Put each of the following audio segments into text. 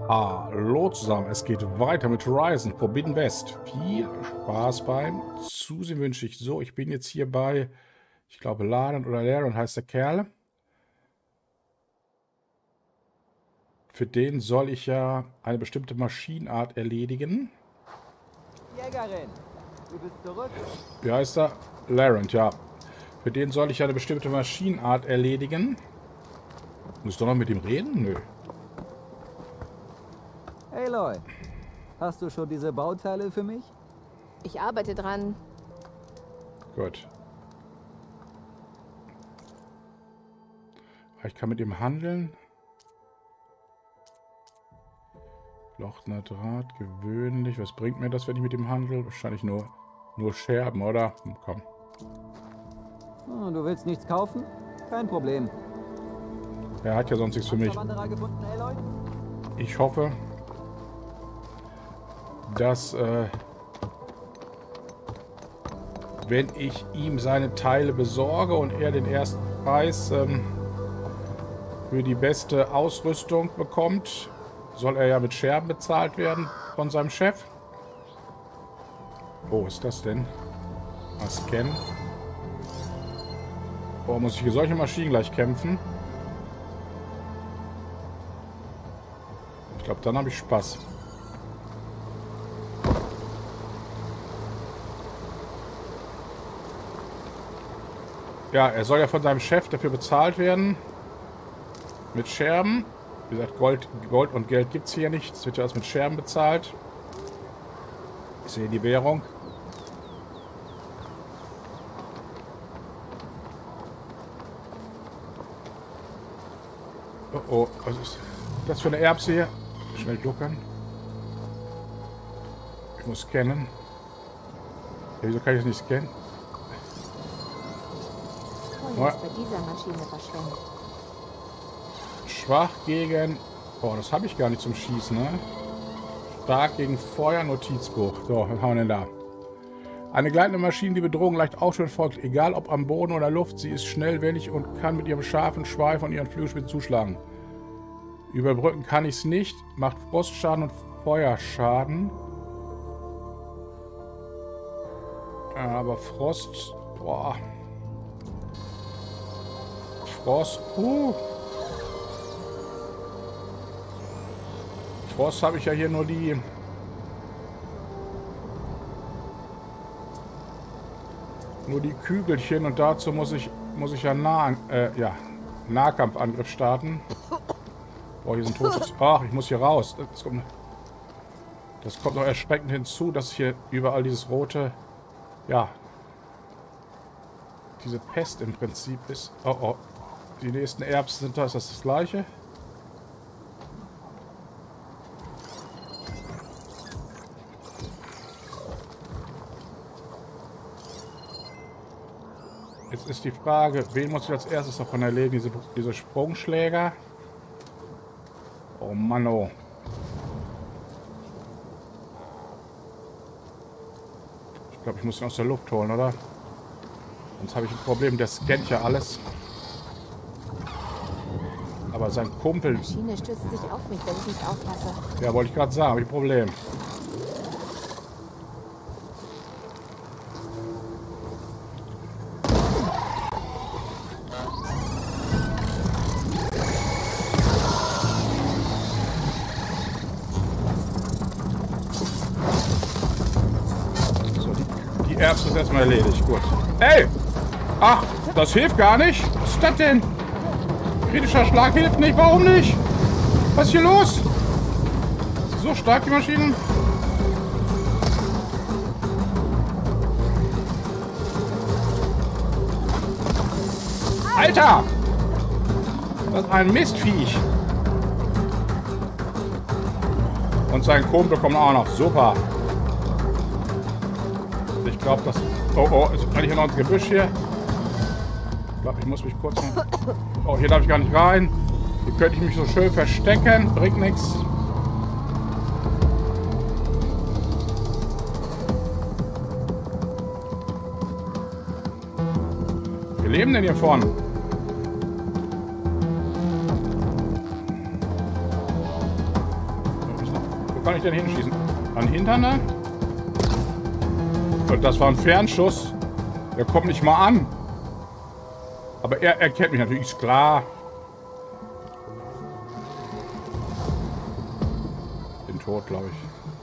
Hallo zusammen, es geht weiter mit Horizon Forbidden West. Viel Spaß beim Zusehen wünsche ich. So, ich bin jetzt hier bei, ich glaube, Laden oder Laron heißt der Kerl. Für den soll ich ja eine bestimmte Maschinenart erledigen. Jägerin, du bist zurück. Wie heißt er? Laron, ja. Für den soll ich ja eine bestimmte Maschinenart erledigen. Muss ich doch noch mit ihm reden? Nö. Hey Lloyd, hast du schon diese Bauteile für mich? Ich arbeite dran. Gut. Ich kann mit ihm handeln. Lochner Draht, gewöhnlich. Was bringt mir das, wenn ich mit ihm handle? Wahrscheinlich nur Scherben, oder? Komm. Oh, du willst nichts kaufen? Kein Problem. Er hat ja sonst nichts für mich. Wanderer gefunden, hey Lloyd? Ich hoffe, dass wenn ich ihm seine Teile besorge und er den ersten Preis für die beste Ausrüstung bekommt, soll er ja mit Scherben bezahlt werden von seinem Chef. Wo ist das denn? Mal scannen. Oh, muss ich hier solche Maschinen gleich kämpfen? Ich glaube, dann habe ich Spaß. Ja, er soll ja von seinem Chef dafür bezahlt werden. Mit Scherben. Wie gesagt, Gold und Geld gibt es hier nicht. Es wird ja erst mit Scherben bezahlt. Ich sehe die Währung. Oh, oh, was ist das für eine Erbse hier? Schnell duckern. Ich muss scannen. Ja, wieso kann ich das nicht scannen? Feuer ist bei dieser Maschine verschwendet. Schwach gegen... Oh, das habe ich gar nicht zum Schießen, ne? Stark gegen Feuer, Notizbuch. So, was haben wir denn da? Eine gleitende Maschine, die Bedrohung leicht aufschwimmt, folgt. Egal ob am Boden oder Luft, sie ist schnell, wendig und kann mit ihrem scharfen Schweif und ihren Flügelspitzen zuschlagen. Überbrücken kann ich es nicht. Macht Frostschaden und Feuerschaden. Aber Frost... Boah. Frost... Frost habe ich ja hier nur die... Nur die Kügelchen und dazu muss ich ja, Nahkampfangriff starten. Boah, hier sind totes... Ach, ich muss hier raus. Das kommt noch erschreckend hinzu, dass hier überall dieses rote... Ja. Diese Pest im Prinzip ist. Oh, oh. Die nächsten Erbsen sind da. Ist das gleiche? Jetzt ist die Frage, wen muss ich als erstes davon erledigen? Diese Sprungschläger? Oh Mann, oh. Ich glaube, ich muss ihn aus der Luft holen, oder? Sonst habe ich ein Problem. Der scannt ja alles. Aber sein Kumpel... Die Maschine stürzt sich auf mich, wenn ich nicht aufpasse. Ja, wollte ich gerade sagen. Habe ich ein Problem. Erbsen ist erstmal erledigt. Gut. Ey! Ach, das hilft gar nicht. Was ist das denn? Kritischer Schlag hilft nicht. Warum nicht? Was ist hier los? Ist sie so stark, die Maschinen? Alter! Das ist ein Mistviech. Und sein Kumpel kommt auch noch. Super. Ich glaube, das... Oh, oh, ist eigentlich noch ins Gebüsch hier. Ich glaube, ich muss mich kurz... Oh, hier darf ich gar nicht rein. Hier könnte ich mich so schön verstecken. Bringt nichts. Wir leben denn hier vorne? kann ich denn hinschießen? An Hinterne? Und das war ein Fernschuss. Der kommt nicht mal an. Aber er erkennt mich natürlich, ist klar. Bin tot, glaube ich.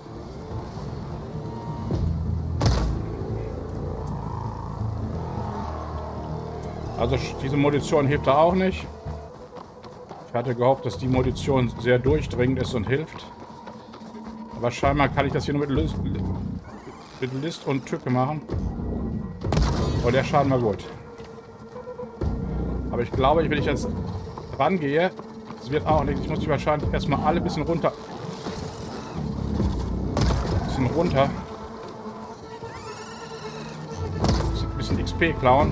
Also diese Munition hilft da auch nicht. Ich hatte gehofft, dass die Munition sehr durchdringend ist und hilft. Aber scheinbar kann ich das hier nur mit List und Tücke machen. Oh, der Schaden war gut. Aber ich glaube, wenn ich jetzt dran gehe, es wird auch nichts. Ich muss die wahrscheinlich erstmal alle ein bisschen runter. Ein bisschen XP klauen.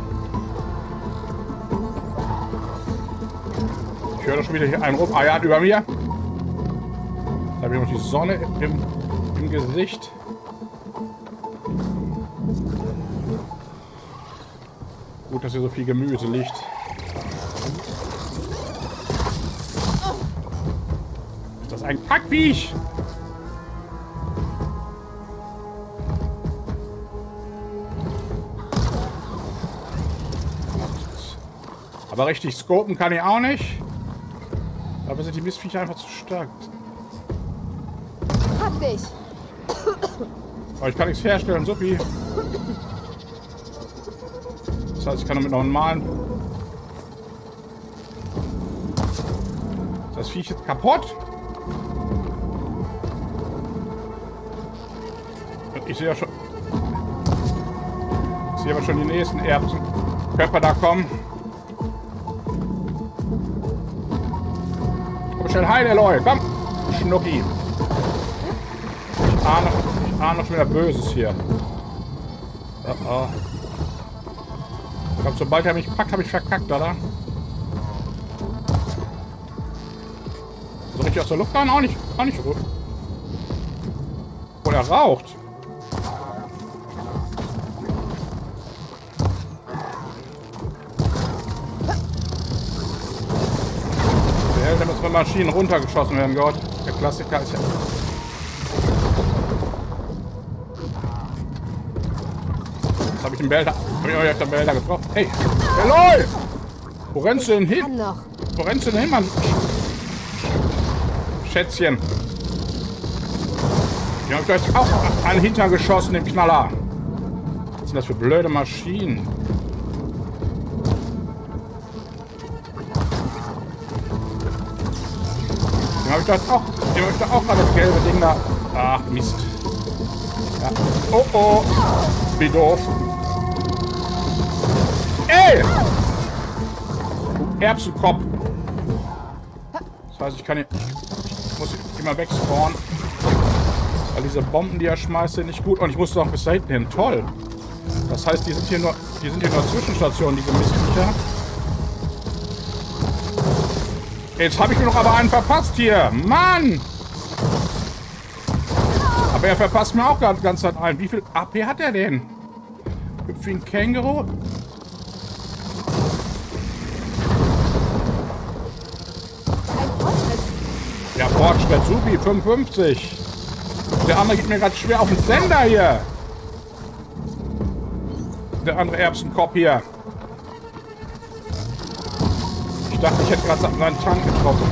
Ich höre doch schon wieder hier einen rum. Ah ja, über mir. Da habe ich noch die Sonne im Gesicht. Gut, dass hier so viel Gemüse liegt. Ist das ein Kackviech? Aber richtig scopen kann ich auch nicht. Dafür sind die Mistviecher einfach zu stark. Hab dich! Aber ich kann nichts herstellen, Suppi. Das heißt, ich kann damit noch einen malen. Ist das Viech jetzt kaputt? Ich sehe ja schon. Ich sehe aber schon die nächsten Erbsenkörper da kommen. Komm schnell heil, Eloy. Komm, Schnucki. Ich ahne noch schon wieder Böses hier. Oh, oh. Ich glaube, sobald er mich packt, habe ich verkackt, oder? So richtig aus der Luft fahren? Auch nicht gut. Oder er raucht. Da müssen mit Maschinen runtergeschossen werden, Gott. Der Klassiker ist ja... Jetzt habe ich den Behälter... getroffen. Hey! Eloy! Wo rennst du denn hin? Wo rennst du denn hin, Mann? Schätzchen. Die haben gleich auch einen Hintern geschossen, den Knaller. Was sind das für blöde Maschinen? Den habe ich da auch gerade das gelbe Ding da. Ach, Mist. Ja. Oh, oh. Wie doof. Ey! Du Erbsenkopf. Das heißt, ich muss immer wegspawnen. Weil diese Bomben, die er schmeißt, sind nicht gut. Und ich muss doch bis da hinten hin. Toll. Das heißt, die sind hier nur Zwischenstationen, diese Mistviecher. Jetzt habe ich nur noch aber einen verpasst hier. Mann! Aber er verpasst mir auch gerade die ganze Zeit einen. Wie viel AP hat er denn? Hüpft wie ein Känguru. Ja, Fortschritt, Supi, 55. Der andere geht mir gerade schwer auf den Sender hier. Der andere Erbsenkopf hier. Ich dachte, ich hätte gerade seinen Tank getroffen.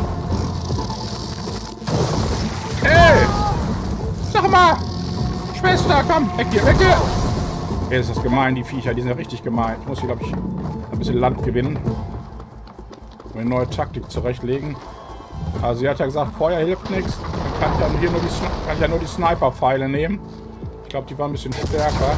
Hey! Sag mal! Schwester, komm! Weg hier, weg hier! Hey, ist das gemein, die Viecher. Die sind ja richtig gemein. Ich muss hier, glaube ich, ein bisschen Land gewinnen. Eine neue Taktik zurechtlegen. Also sie hat ja gesagt, Feuer hilft nichts. Dann kann ich ja nur die Sniper-Pfeile nehmen. Ich glaube, die waren ein bisschen stärker.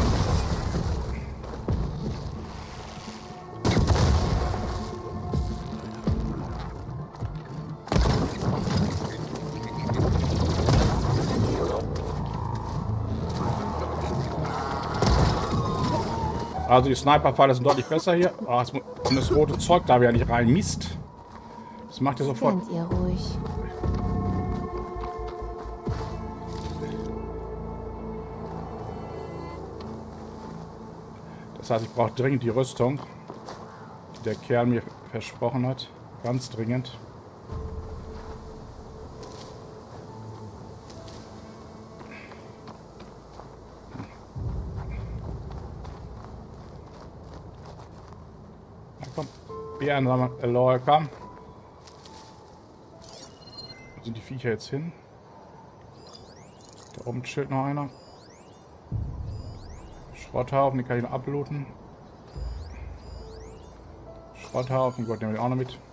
Also die Sniper-Pfeile sind deutlich besser hier. Oh, und das rote Zeug da ja nicht rein. Mist. Das macht ihr sofort. Seid ihr ruhig. Das heißt, ich brauche dringend die Rüstung, die der Kerl mir versprochen hat. Ganz dringend. XP einsammeln. Lol, komm. Wo sind die Viecher jetzt hin? Da oben chillt noch einer. Schrotthaufen, den kann ich noch ablooten. Schrotthaufen, Gott, nehmen wir auch noch mit.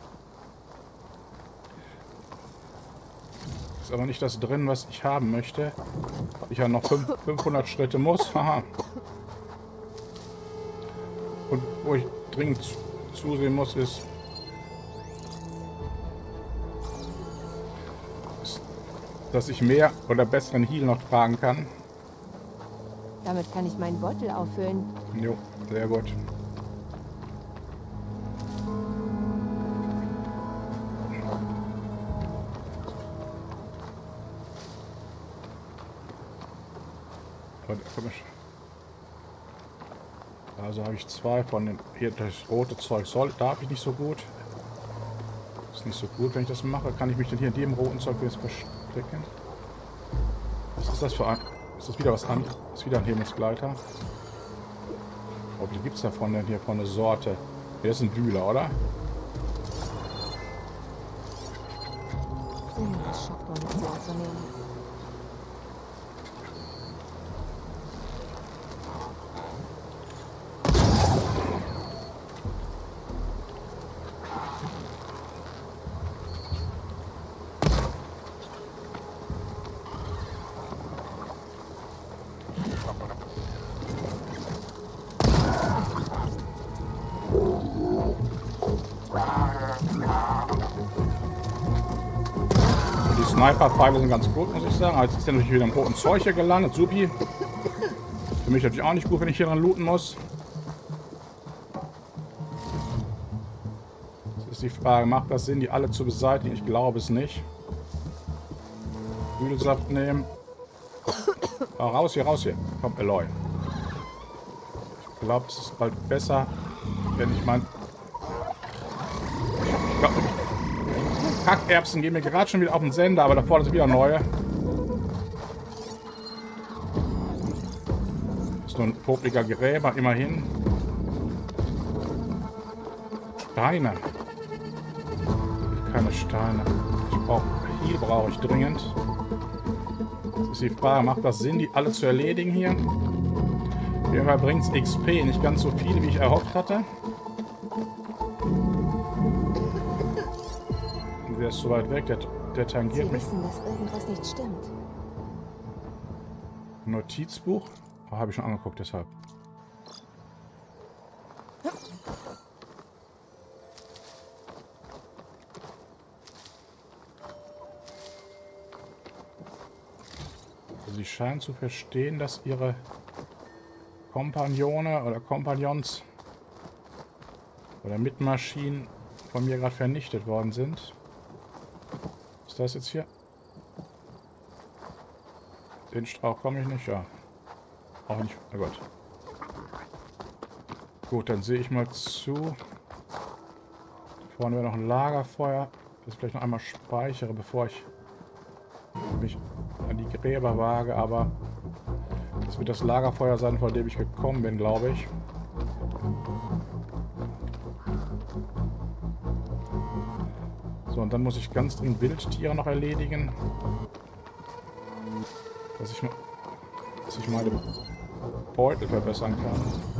Ist aber nicht das drin, was ich haben möchte. Weil ich ja noch 500 Schritte muss. Haha. Und wo ich dringend zusehen muss, ist, dass ich mehr oder besseren Heal noch tragen kann. Damit kann ich meinen Beutel auffüllen. Jo, sehr gut. Also habe ich 2 von den. Hier, das rote Zeug darf ich nicht so gut. Ist nicht so gut, wenn ich das mache. Kann ich mich denn hier in dem roten Zeug jetzt verstecken? Was ist das für ein. Ist das wieder was an? Ist wieder ein Himmelsgleiter? Oh, wie gibt es davon denn hier von der Sorte? Der ist ein Bühler, oder? Sinnlos, Schockmunition zu nehmen. Sniper-Pfeile sind ganz gut, muss ich sagen. Jetzt ist er natürlich wieder im roten Zeug hier gelandet. Supi. Für mich natürlich auch nicht gut, wenn ich hier dran looten muss. Jetzt ist die Frage, macht das Sinn, die alle zu beseitigen? Ich glaube es nicht. Kühlsaft nehmen. Oh, raus hier, raus hier. Komm, Eloy. Ich glaube, es ist bald besser, wenn ich mein... Ich glaube, Kackerbsen gehen mir gerade schon wieder auf den Sender, aber da vorne sind wieder neue. Ist nur ein popliger Gräber, immerhin. Steine. Keine Steine. Hier brauche ich dringend. Jetzt ist die Frage, macht das Sinn, die alle zu erledigen hier? Auf jeden Fall bringt es XP, nicht ganz so viel, wie ich erhofft hatte. Der ist so weit weg, der tangiert mich. Sie wissen, dass irgendwas nicht stimmt. Notizbuch? Oh, habe ich schon angeguckt, deshalb. Also sie scheinen zu verstehen, dass ihre Kompagnone oder Kompagnons oder Mitmaschinen von mir gerade vernichtet worden sind. Ist das jetzt hier? Den Strauch komme ich nicht, ja. Auch nicht. Oh Gott. Gut, dann sehe ich mal zu. Vorne wäre noch ein Lagerfeuer. Das vielleicht noch einmal speichere, bevor ich mich an die Gräber wage. Aber das wird das Lagerfeuer sein, von dem ich gekommen bin, glaube ich. So, und dann muss ich ganz dringend Wildtiere noch erledigen. Dass ich meine Beutel verbessern kann.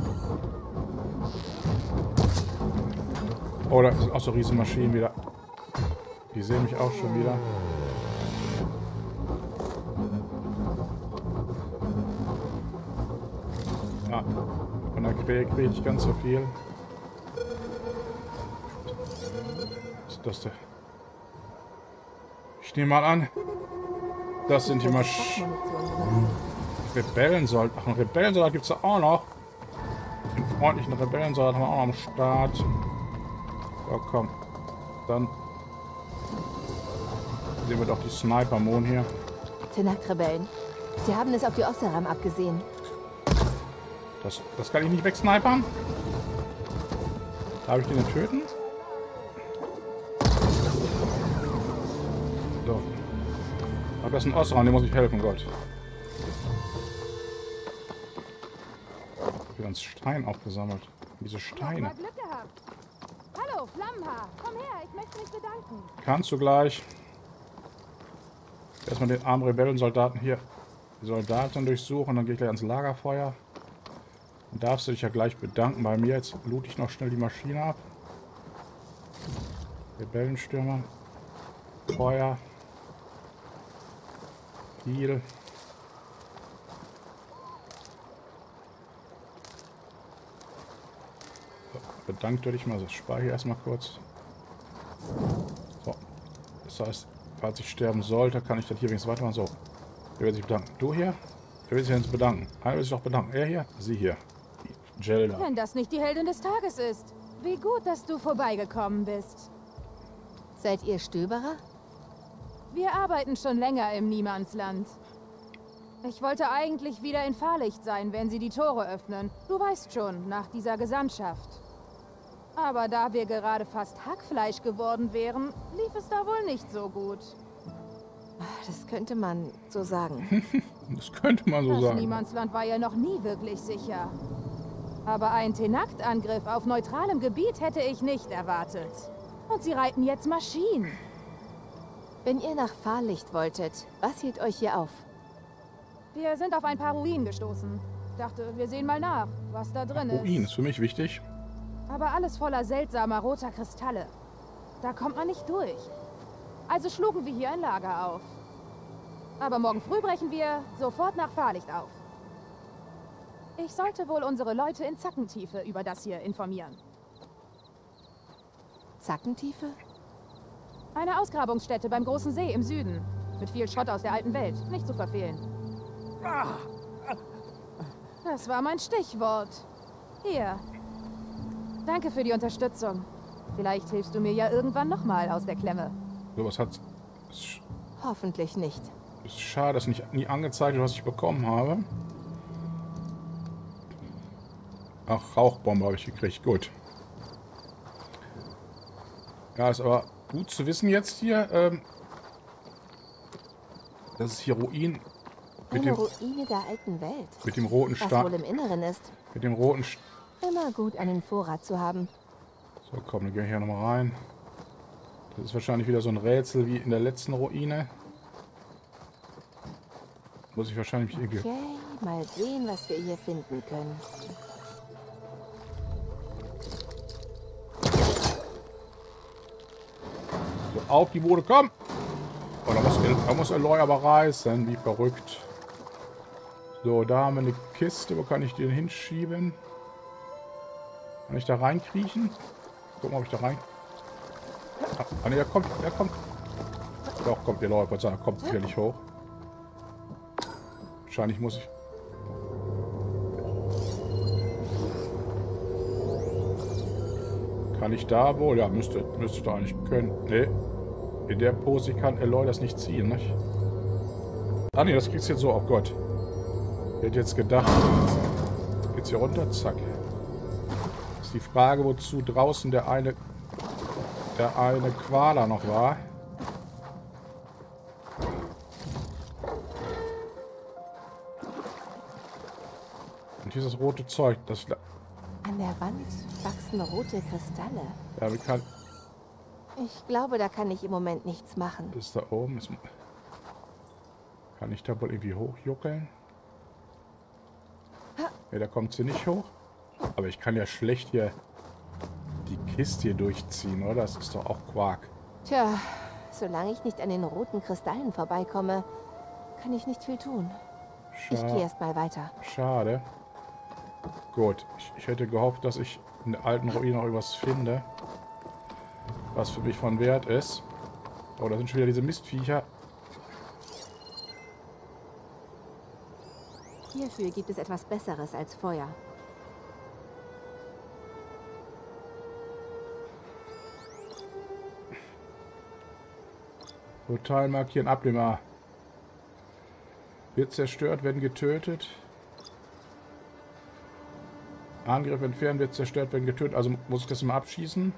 Oh, da sind auch so riesen Maschinen wieder. Die sehen mich auch schon wieder. Ja, von der Krähe kriege ich ganz so viel. Was ist das denn? Ich nehme mal an, das sind die Maschinen. Rebellensoldat. Ach, einen Rebellensoldat gibt es da auch noch. Den freundlichen Rebellensoldat haben wir auch noch am Start. So, komm. Dann sehen wir doch die Sniper-Mon hier. Tenakt-Rebellen. Sie haben es auf die Osseram abgesehen. Das kann ich nicht wegsnipern. Darf ich den denn töten? So. Aber das ist ein Osseram, dem muss ich helfen, Gott. Ich habe ganz Stein aufgesammelt. Diese Steine. Glück gehabt. Hallo. Wow, Flammenhaar, komm her, ich möchte mich bedanken. Kannst du gleich. Erstmal den armen Rebellensoldaten hier, die Soldaten durchsuchen, dann gehe ich gleich ans Lagerfeuer. Dann darfst du dich ja gleich bedanken bei mir. Jetzt loot ich noch schnell die Maschine ab. Rebellenstürmer. Feuer. Heal. So, bedankt dich mal. Also ich speichere erstmal kurz. So. Das heißt, falls ich sterben sollte, kann ich das hier wenigstens weitermachen. So. Wer will sich bedanken? Du hier? Wer will sich jetzt bedanken? Einer will sich doch bedanken. Er hier? Sie hier. Jelda. Wenn das nicht die Heldin des Tages ist. Wie gut, dass du vorbeigekommen bist. Seid ihr Stöberer? Wir arbeiten schon länger im Niemandsland. Ich wollte eigentlich wieder in Fahrlicht sein, wenn sie die Tore öffnen. Du weißt schon, nach dieser Gesandtschaft. Aber da wir gerade fast Hackfleisch geworden wären, lief es da wohl nicht so gut. Das könnte man so sagen. Das könnte man so Das sagen. Niemandsland war ja noch nie wirklich sicher. Aber ein Tenakt-Angriff auf neutralem Gebiet hätte ich nicht erwartet. Und sie reiten jetzt Maschinen. Wenn ihr nach Fahrlicht wolltet, was hielt euch hier auf? Wir sind auf ein paar Ruinen gestoßen. Dachte, wir sehen mal nach, was da drin ist. Ruin ist für mich wichtig. Aber alles voller seltsamer roter Kristalle. Da kommt man nicht durch. Also schlugen wir hier ein Lager auf. Aber morgen früh brechen wir sofort nach Fahrlicht auf. Ich sollte wohl unsere Leute in Zackentiefe über das hier informieren. Zackentiefe? Eine Ausgrabungsstätte beim großen See im Süden. Mit viel Schrott aus der alten Welt. Nicht zu verfehlen. Das war mein Stichwort. Hier. Danke für die Unterstützung. Vielleicht hilfst du mir ja irgendwann nochmal aus der Klemme. So, was hat... Hoffentlich nicht. Ist schade, dass nicht nie angezeigt wird, was ich bekommen habe. Ach, Rauchbombe habe ich gekriegt. Gut. Ja, ist aber gut zu wissen jetzt hier, dass es hier Ruinen Eine Ruine der alten Welt. mit dem roten Was Stein. wohl im Inneren ist. Mit dem roten Stein. Immer gut, einen Vorrat zu haben. So, komm, dann gehen wir hier nochmal rein. Das ist wahrscheinlich wieder so ein Rätsel wie in der letzten Ruine. Muss ich wahrscheinlich irgendwie... Okay, mal sehen, was wir hier finden können. So, auf die Bude, komm! Oh, da muss Aloy aber reißen, wie verrückt. So, da haben wir eine Kiste. Wo kann ich den hinschieben? Kann ich da reinkriechen? Guck mal, ob ich da rein... Ah, ne, der kommt, der kommt. Doch, kommt der Leute, er kommt sicherlich hoch. Wahrscheinlich muss ich... Kann ich da wohl? Ja, müsste ich da eigentlich können. Ne, in der Pose kann Aloy das nicht ziehen, nicht? Ah ne, das kriegst du jetzt so. Oh Gott. Ich hätte jetzt gedacht, geht's hier runter? Zack. Ist die Frage, wozu draußen der eine Qualer noch war. Und hier ist das rote Zeug. Das... An der Wand wachsen rote Kristalle. Ja, wie kann... Ich glaube, da kann ich im Moment nichts machen. Ist da oben. Ist, kann ich da wohl irgendwie hochjuckeln? Ne, da kommt sie nicht hoch. Aber ich kann ja schlecht hier die Kiste hier durchziehen, oder? Das ist doch auch Quark. Tja, solange ich nicht an den roten Kristallen vorbeikomme, kann ich nicht viel tun. Ich gehe erst mal weiter. Schade. Gut, ich hätte gehofft, dass ich in der alten Ruine noch irgendwas finde, was für mich von Wert ist. Oh, da sind schon wieder diese Mistviecher. Hierfür gibt es etwas Besseres als Feuer. Total markieren, Abnehmer. Wird zerstört, werden getötet. Angriff entfernen, wird zerstört, werden getötet. Also muss ich das mal abschießen.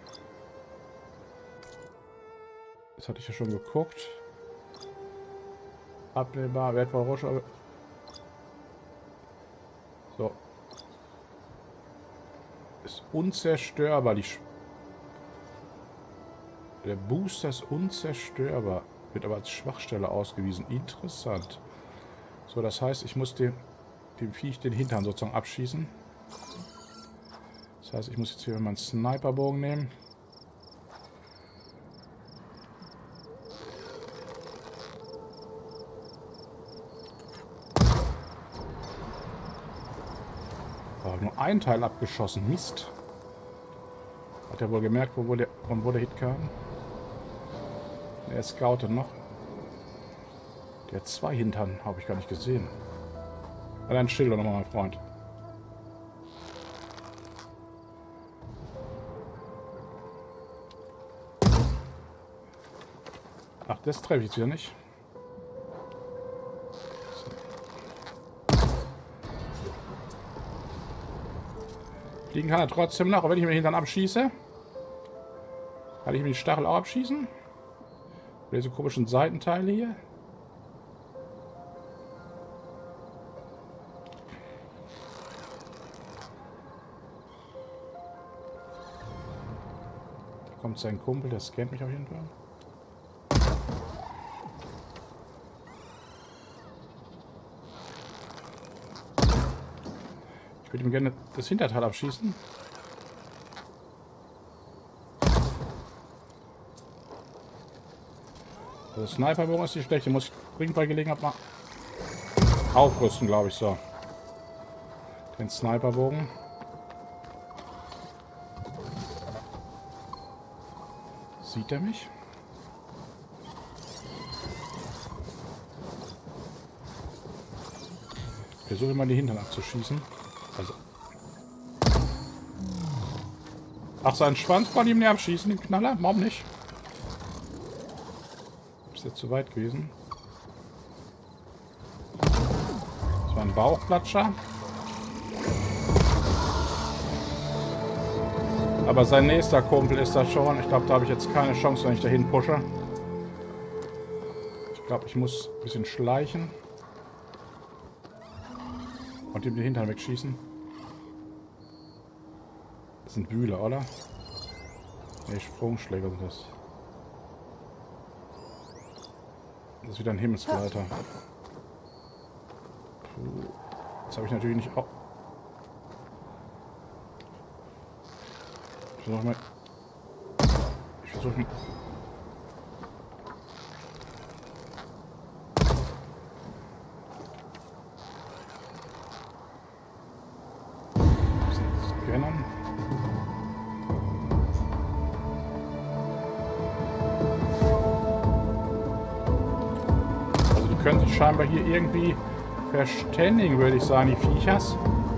Das hatte ich ja schon geguckt. Abnehmbar, wertvoll Rohstoffe. So. Ist unzerstörbar. Der Booster ist unzerstörbar. Wird aber als Schwachstelle ausgewiesen. Interessant. So, das heißt, ich muss dem Viech den Hintern sozusagen abschießen. Das heißt, ich muss jetzt hier meinen Sniperbogen nehmen. Oh, nur ein Teil abgeschossen. Mist. Hat er wohl gemerkt, von wo der Hit kam? Er scoutet noch. Der hat 2 Hintern, habe ich gar nicht gesehen. Hat ein Schild nochmal, mein Freund. Ach, das treffe ich jetzt wieder nicht. Fliegen kann er trotzdem noch, aber wenn ich mir den Hintern abschieße. Kann ich mir die Stachel auch abschießen? Oder diese komischen Seitenteile hier? Da kommt sein Kumpel, der scannt mich auf jeden Fall. Ich würde ihm gerne das Hinterteil abschießen. Der Sniperbogen ist nicht schlecht. Den muss ich dringend bei Gelegenheit mal aufrüsten, glaube ich. So. Den Sniperbogen. Sieht er mich? Ich versuche mal die Hintern abzuschießen. Also. Ach, seinen Schwanz kann ich ihm nicht abschießen, den Knaller? Warum nicht? Ist jetzt zu weit gewesen. Das war ein Bauchplatscher. Aber sein nächster Kumpel ist da schon. Ich glaube, da habe ich jetzt keine Chance, wenn ich dahin pushe. Ich glaube, ich muss ein bisschen schleichen. Und ihm den Hintern wegschießen. Das sind Bühler, oder? Ne, Sprungschläger sind das. Das ist wieder ein Himmelsgleiter. Puh. Das habe ich natürlich nicht auch. Ich versuche mal. Scannern. Also die können sich scheinbar hier irgendwie verständigen, würde ich sagen, die Viechers.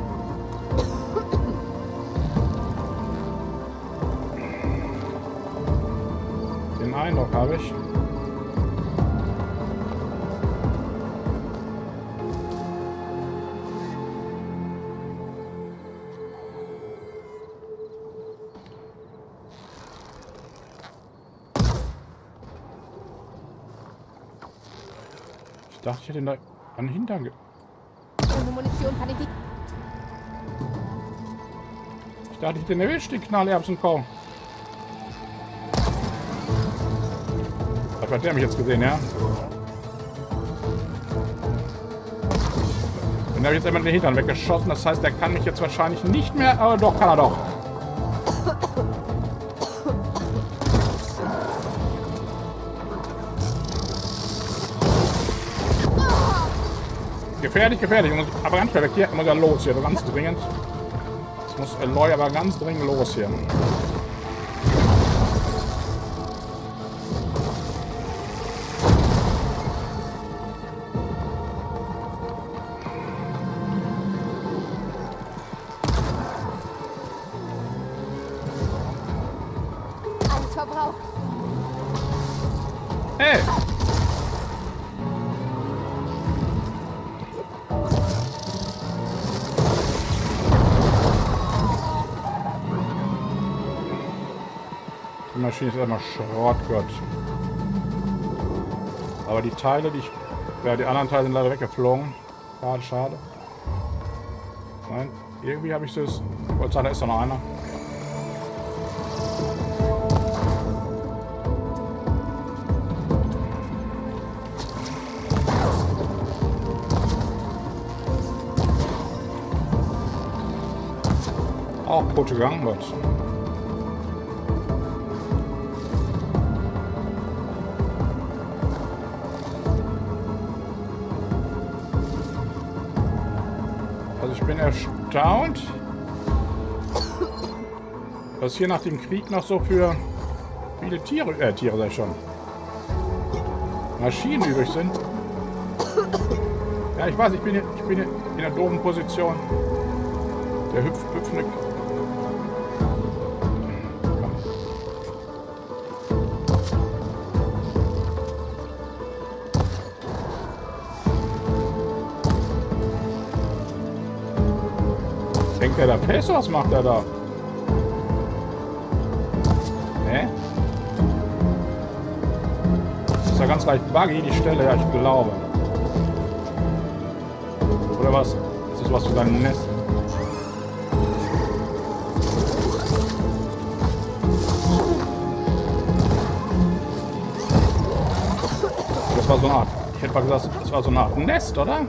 Den Eindruck habe ich. Ich dachte, ich hätte ihn da an den Hintern Munition kann ich nicht. Ich dachte, ich hätte den erwischt, den Knallerbsen-Kau. Hat der mich jetzt gesehen, ja? Den habe ich jetzt einmal den Hintern weggeschossen. Das heißt, der kann mich jetzt wahrscheinlich nicht mehr. Aber doch, kann er doch. Gefährlich, gefährlich. Aber ganz schnell weg hier. Muss ja los hier. Ganz dringend. Jetzt muss Eloy aber ganz dringend los hier. Alles verbraucht. Hey! Die Maschine ist einmal Schrott, Gott. Aber die Teile, die anderen Teile sind leider weggeflogen. Schade, schade. Nein, irgendwie habe ich das. Oh, da ist doch noch einer. Auch kaputt gegangen wird. Also ich bin erstaunt, was hier nach dem Krieg noch so für viele Tiere sag ich schon, Maschinen übrig sind. Ja, ich weiß, ich bin hier in der doofen Position. Der hüpfende... Denkt er da fest? Was macht er da? Hä? Das ist ja ganz leicht buggy, die Stelle, ja, ich glaube. Oder was? Ist das was für dein Nest? Das war so eine Art... Ich hätte mal gesagt, das war so eine Art Nest, oder?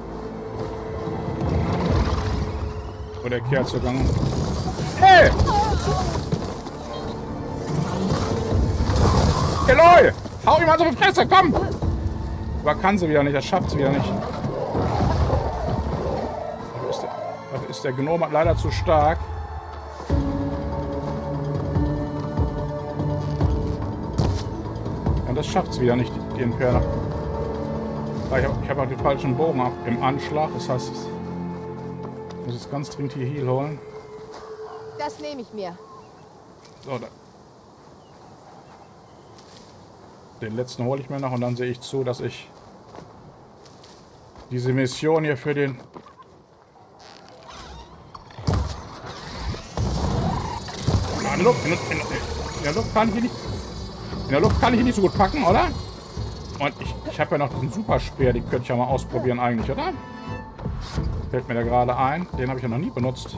Wo der Kerl zugange. Hey! Hey Leute! Hau ihm mal so eine Fresse, komm! Aber kann sie wieder nicht, das schafft sie wieder nicht. Dafür ist der Gnome leider zu stark. Und das schafft es wieder nicht, die Inferno. Ich habe auch den falschen Bogen im Anschlag, das heißt, ich muss jetzt ganz dringend hier Heal holen. Das nehme ich mir. So, da. Den letzten hole ich mir noch und dann sehe ich zu, dass ich diese Mission hier für den... In der Luft kann ich hier nicht... In der Luft kann ich hier nicht so gut packen, oder? Und ich habe ja noch diesen Superspeer, den könnte ich ja mal ausprobieren eigentlich, oder? Fällt mir da gerade ein. Den habe ich ja noch nie benutzt.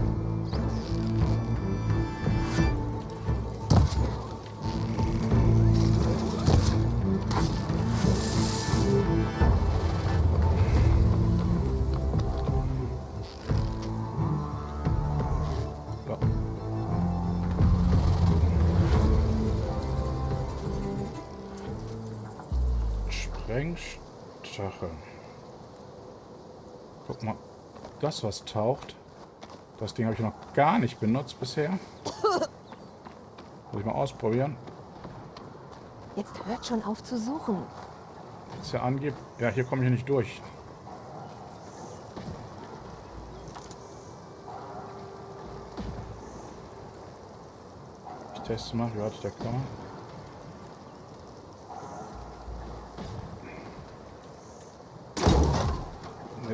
Sprengstachel. Guck mal, das was taucht. Das Ding habe ich noch gar nicht benutzt bisher. Muss ich mal ausprobieren. Jetzt hört schon auf zu suchen. Jetzt ja angibt. Ja, hier komme ich nicht durch. Ich teste mal, wie weit ich da komme. Nee.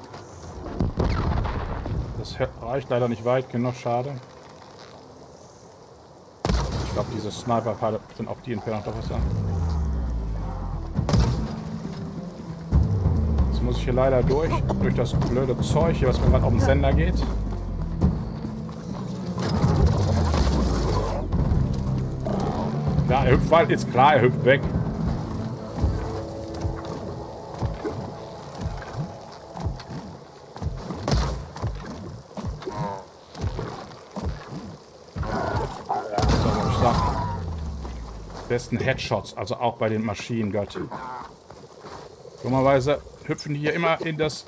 Das reicht leider nicht weit genug, schade. Ich glaube, diese Sniper-Pfeile sind auf die Entfernung doch besser. Jetzt muss ich hier leider durch das blöde Zeug hier, was mir gerade auf den Sender geht. Ja, er hüpft weit, ist klar, er hüpft weg. Besten Headshots, also auch bei den Maschinen, Gott. Dummerweise hüpfen die hier immer in das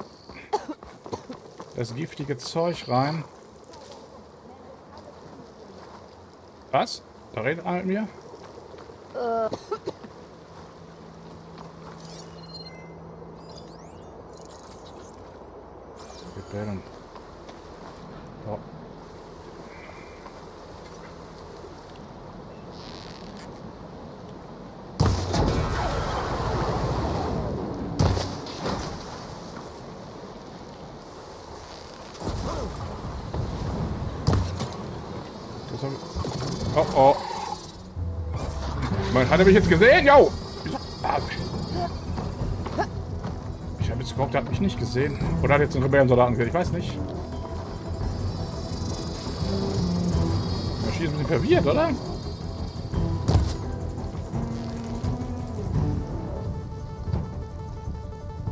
giftige Zeug rein. Was? Da redet einer mit mir? Rebellen. Oh. Oh oh. Man hat er mich jetzt gesehen? Jo! Ich habe jetzt gehofft, er hat mich nicht gesehen. Oder hat jetzt einen Rebellensoldaten gesehen? Ich weiß nicht. Die Maschine ist ein bisschen verwirrt, oder?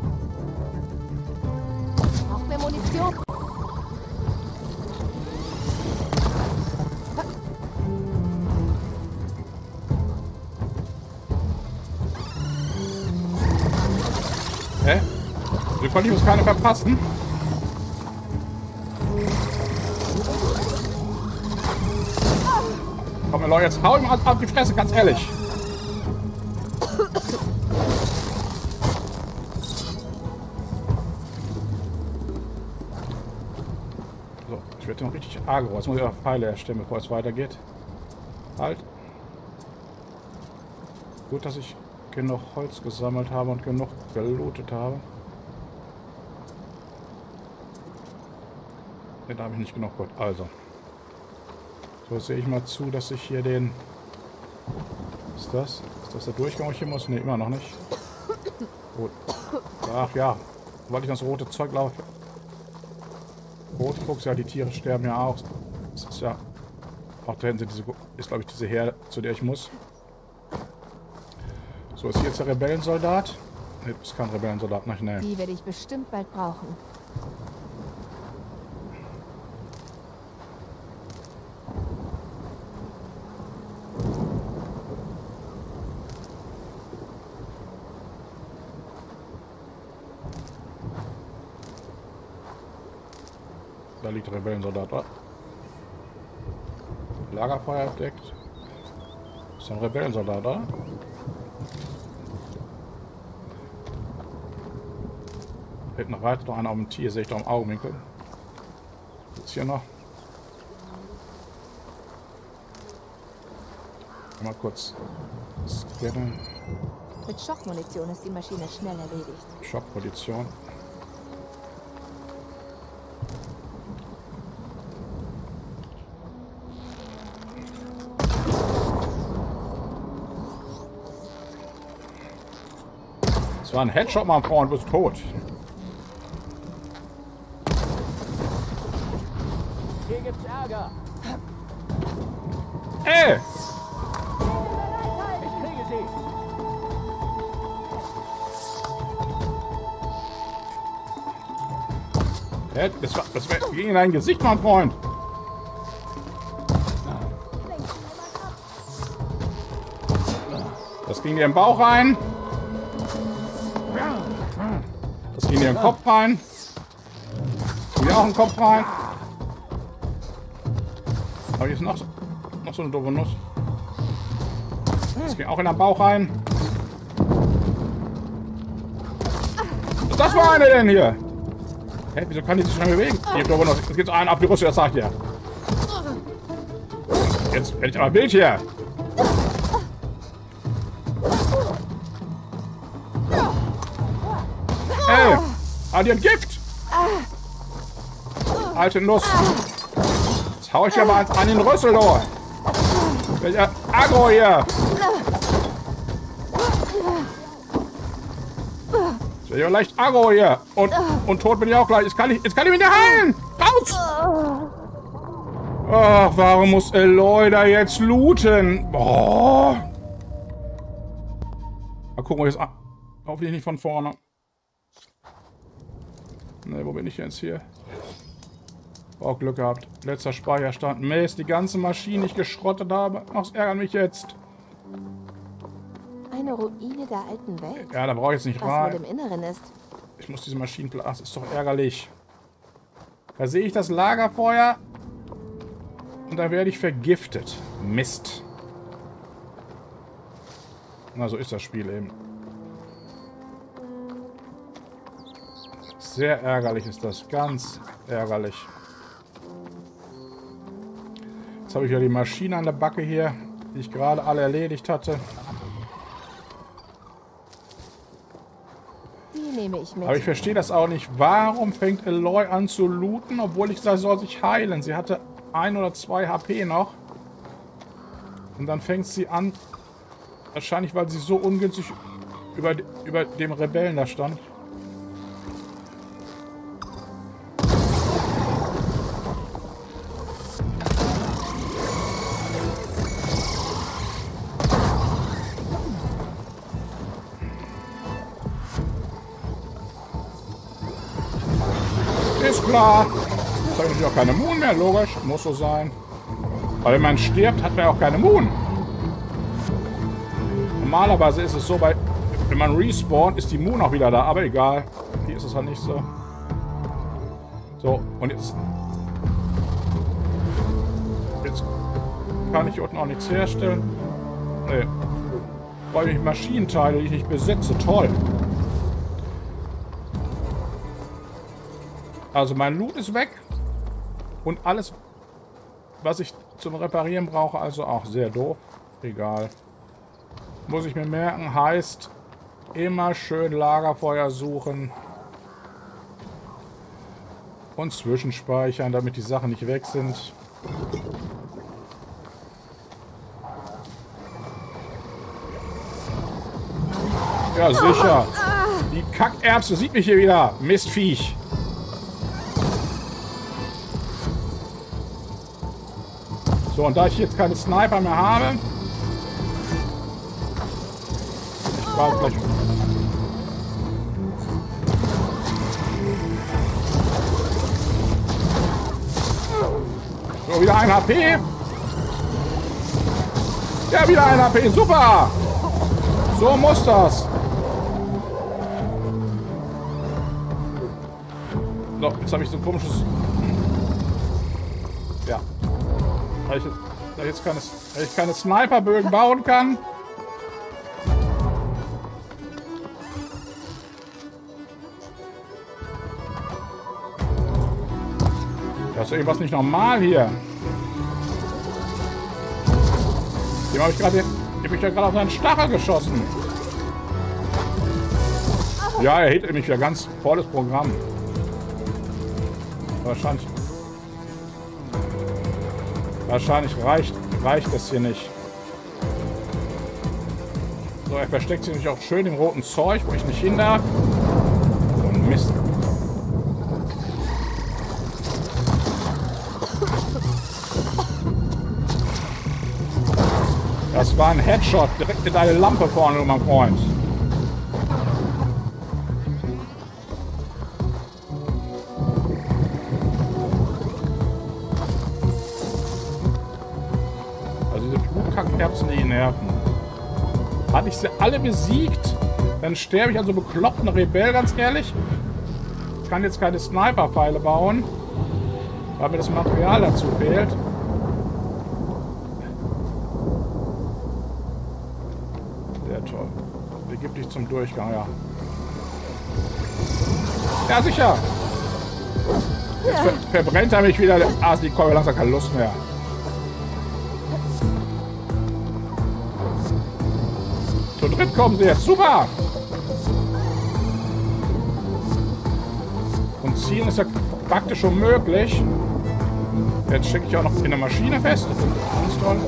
Braucht mehr Munition. Hä? Wir konnten uns keine verpassen. Komm, Leute, jetzt hau ihm auf die Fresse, ganz ehrlich. So, ich werde noch richtig agro. Jetzt muss ich auch Pfeile erstellen, bevor es weitergeht. Halt. Gut, dass ich genug Holz gesammelt habe und genug gelootet habe. Ne, da habe ich nicht genug Gold. Also. So, jetzt sehe ich mal zu, dass ich hier den... Was ist das? Ist das der Durchgang, wo ich hier muss? Ne, immer noch nicht. Gut. Ach ja. Weil ich das rote Zeug laufe. Rotfuchs, ja, die Tiere sterben ja auch. Das ist ja... Auch da hinten ist, glaube ich, diese Herde, zu der ich muss. So, ist hier jetzt der Rebellensoldat? Ne, das ist kein Rebellensoldat. Nein. Die werde ich bestimmt bald brauchen. Da liegt der Rebellensoldat, oder? Lagerfeuer entdeckt. Das ist ein Rebellensoldat, oder? Hinten reitet noch einer auf dem Tier, sehe ich da im Augenwinkel. Jetzt hier noch. Mal kurz scannen. Mit Schockmunition ist die Maschine schnell erledigt. Schockmunition. Das war ein Headshot, mein Freund, du bist tot. Hier gibt's Ärger. Ey! Ich kriege sie. Hä? Das war gegen dein Gesicht, mein Freund. Das ging dir im Bauch rein. Das ging dir im Kopf rein. Das ging dir auch im Kopf rein. Aber hier ist noch so eine doofe Nuss. Das ging auch in den Bauch rein. Was war eine denn hier? Hä, wieso kann die sich schnell bewegen? Die doofe Nuss. Jetzt geht's einen ab die Russe, das sagt ihr. Jetzt werde ich aber wild hier. Ey! Ah, die hat Gift! Alte Nuss! Jetzt hau ich dir mal an den Rüssel, du! Welcher Agro hier! Ich werde ja leicht Agro hier! Und tot bin ich auch gleich! Jetzt kann ich mich nicht heilen! Raus! Ach, warum muss Eloy da jetzt looten? Boah! Mal gucken, wo ich jetzt... Hoffentlich nicht von vorne. Ne, wo bin ich jetzt hier? Oh, Glück gehabt. Letzter Speicherstand. Mist, die ganze Maschine, die ich geschrottet habe. Ach, das ärgert mich jetzt. Eine Ruine der alten Welt. Ja, da brauche ich jetzt nicht Was rein. wohl im Inneren ist. Ich muss diese Maschinen... Ach, das ist doch ärgerlich. Da sehe ich das Lagerfeuer. Und da werde ich vergiftet. Mist. Na, so ist das Spiel eben. Sehr ärgerlich ist das. Ganz ärgerlich. Jetzt habe ich ja die Maschine an der Backe hier, die ich gerade alle erledigt hatte. Die nehme ich mit. Aber ich verstehe das auch nicht. Warum fängt Eloy an zu looten, obwohl ich sage, sie soll sich heilen? Sie hatte 1 oder 2 HP noch. Und dann fängt sie an, wahrscheinlich weil sie so ungünstig über dem Rebellen da stand. Ist klar. Jetzt habe ich natürlich auch keine Moon mehr, logisch. Muss so sein. Aber wenn man stirbt, hat man auch keine Moon. Normalerweise ist es so, Wenn man respawnt, ist die Moon auch wieder da. Aber egal. Hier ist es halt nicht so. So, und jetzt... Jetzt kann ich hier unten auch nichts herstellen. Nee. Weil ich Maschinenteile, die ich nicht besitze. Toll. Also mein Loot ist weg. Und alles, was ich zum Reparieren brauche, also auch sehr doof. Egal. Muss ich mir merken, heißt immer schön Lagerfeuer suchen. Und zwischenspeichern, damit die Sachen nicht weg sind. Ja, sicher. Die Kackerbse sieht mich hier wieder. Mistviech. So, und da ich jetzt keine Sniper mehr habe... Ich brauche gleich... So, wieder ein HP. Ja, wieder ein HP. Super. So muss das. So, jetzt habe ich so ein komisches... Ja. Da ich keine Sniperbögen bauen kann. Das ist irgendwas nicht normal hier. Dem habe ich gerade auf seinen Stachel geschossen. Ja, er hittet mich wieder ganz volles Programm. Wahrscheinlich reicht das hier nicht. So, er versteckt sich natürlich auch schön im roten Zeug, wo ich nicht hin darf. So ein Mist. Das war ein Headshot direkt in deine Lampe vorne, mein Freund. Also diese Blutkackerbsen, die nerven. Hatte ich sie alle besiegt, dann sterbe ich also bekloppten Rebell, ganz ehrlich. Ich kann jetzt keine Sniper-Pfeile bauen, weil mir das Material dazu fehlt. Toll. Begib dich zum Durchgang, ja. Ja, sicher. Jetzt verbrennt er mich wieder. Ah, die Keule langsam keine Lust mehr. Zu dritt kommen sie jetzt. Super. Und ziehen ist ja praktisch unmöglich. Jetzt stecke ich auch noch in der Maschine fest. Das ist ganz toll.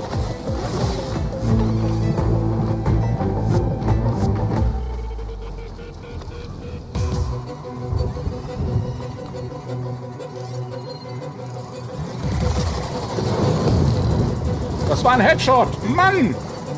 Das war ein Headshot! Mann!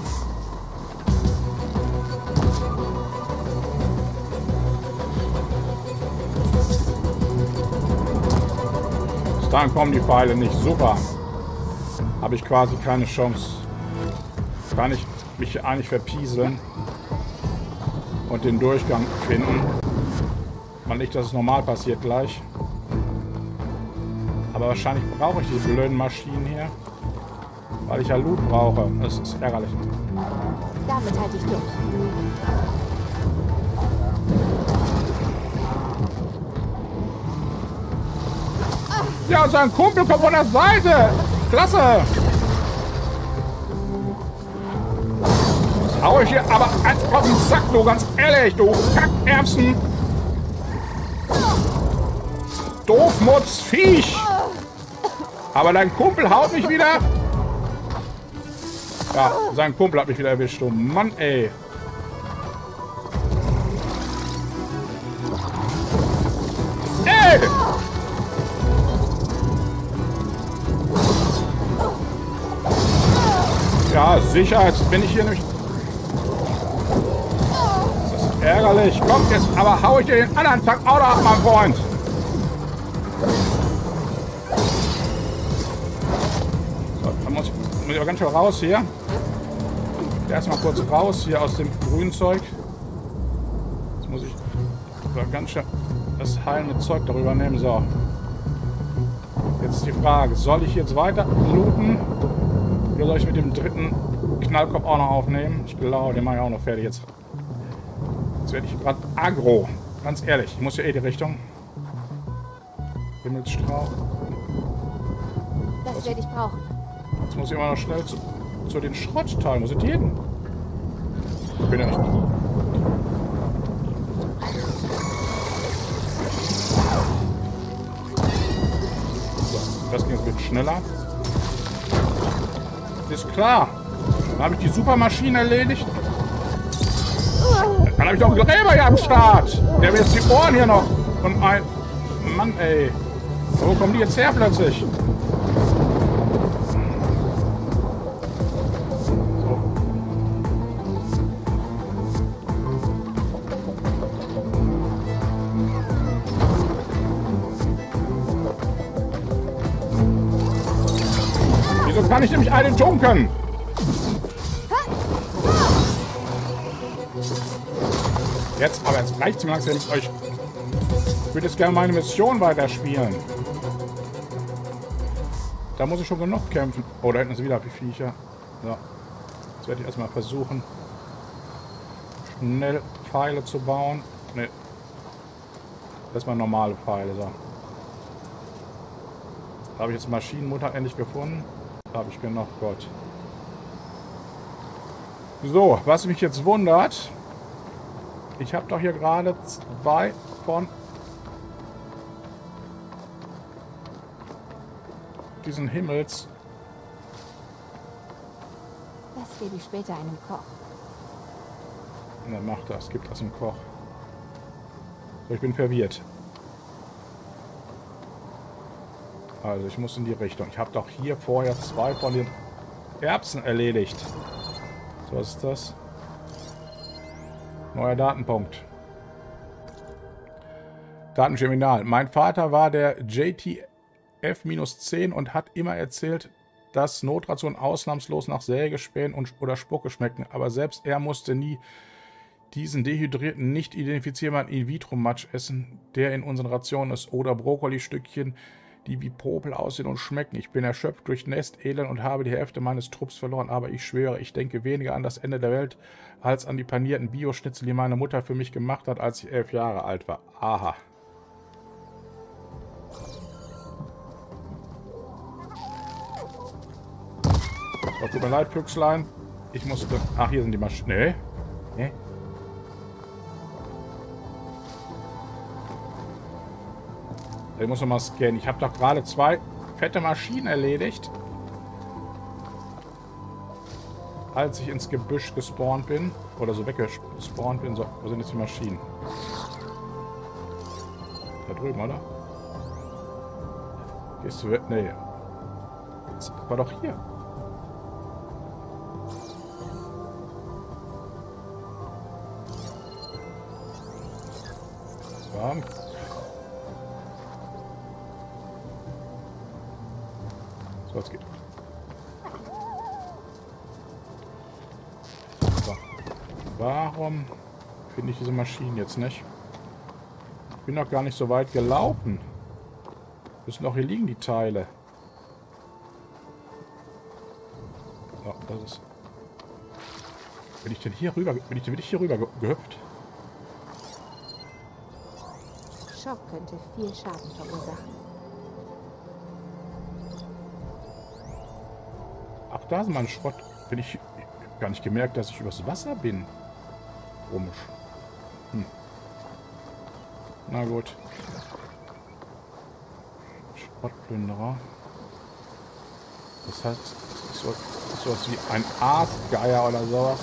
Bis dahin kommen die Pfeile nicht. Super. Habe ich quasi keine Chance. Kann ich mich eigentlich verpieseln und den Durchgang finden. Mal nicht, dass es normal passiert gleich. Aber wahrscheinlich brauche ich die blöden Maschinen hier. Weil ich ja Loot brauche. Das ist ärgerlich. Damit halte ich durch. Ja, und sein Kumpel kommt von der Seite. Klasse. Jetzt hau ich hier aber einfach auf den Sack, du. Ganz ehrlich, du Kackerbsen. Doofmutz, Viech. Aber dein Kumpel haut mich wieder. Ja, sein Kumpel hat mich wieder erwischt. Oh Mann, ey. Ey! Ja, sicher. Jetzt bin ich hier nämlich... Das ist ärgerlich. Kommt jetzt, aber hau ich dir den anderen Tag auch noch ab, mein Freund. So, dann muss ich aber ganz schön raus hier. Erstmal kurz raus hier aus dem grünen Zeug. muss ich ganz schnell das heilende Zeug darüber nehmen. So. Jetzt ist die Frage, soll ich jetzt weiter looten? Oder soll ich mit dem dritten Knallkopf auch noch aufnehmen? Ich glaube, den mache ich auch noch fertig jetzt. Jetzt werde ich gerade aggro. Ganz ehrlich, ich muss ja eh die Richtung. Himmelsstrauch. Das werde ich brauchen. Jetzt muss ich immer noch schnell zu den Schrottteilen. Wo sind die hin? Ich bin ja nicht... So, das ging jetzt ein bisschen schneller. Ist klar. Dann habe ich die Supermaschine erledigt. Dann habe ich doch einen Gräber hier am Start. Der will jetzt die Ohren hier noch. Und ein... Mann, ey. Wo kommen die jetzt her plötzlich? So. Wieso kann ich nämlich einen tunken? Jetzt, aber jetzt reicht es mir langsam mit euch. Ich würde jetzt gerne meine Mission weiterspielen. Da muss ich schon genug kämpfen. Oh, da hinten sind wieder die Viecher. So. Jetzt werde ich erstmal versuchen, schnell Pfeile zu bauen. Ne. Erstmal normale Pfeile. So. Da habe ich jetzt Maschinenmutter endlich gefunden. Da habe ich genug. Gott. So, was mich jetzt wundert. Ich habe doch hier gerade 2 von diesen Himmels. Das gebe ich später einem Koch. Na, mach das. Gib das einem Koch. So, ich bin verwirrt. Also, ich muss in die Richtung. Ich habe doch hier vorher 2 von den Erbsen erledigt. So, was ist das? Neuer Datenpunkt. Datenterminal. Mein Vater war der JTF-10 und hat immer erzählt, dass Notrationen ausnahmslos nach Sägespänen oder Spucke schmecken. Aber selbst er musste nie diesen dehydrierten, nicht identifizierbaren In-vitro-Matsch essen, der in unseren Rationen ist. Oder Brokkolistückchen, die wie Popel aussehen und schmecken. Ich bin erschöpft, durchnässt, elend und habe die Hälfte meines Trupps verloren. Aber ich schwöre, ich denke weniger an das Ende der Welt, als an die panierten Bioschnitzel, die meine Mutter für mich gemacht hat, als ich 11 Jahre alt war. Aha. Oh, tut mir leid, Füchslein. Ich musste... Ach, hier sind die Maschinen. Nee. Ich muss nochmal scannen. Ich habe doch gerade 2 fette Maschinen erledigt. Als ich ins Gebüsch gespawnt bin. Oder so weggespawnt bin. So, wo sind jetzt die Maschinen? Da drüben, oder? Gehst du weg? Nee. Das war doch hier. So. So, es geht. So. Warum finde ich diese Maschinen jetzt nicht? Ich bin noch gar nicht so weit gelaufen. Müssen doch hier liegen, die Teile. So, das ist... Bin ich denn hier rüber? Bin ich denn wirklich hier rüber gehüpft? Schock könnte viel Schaden verursachen. Ach, da ist mein Schrott. Bin ich gar nicht gemerkt, dass ich übers Wasser bin. Komisch. Hm. Na gut. Schrottplünderer. Das heißt, das ist sowas wie ein Aasgeier oder sowas.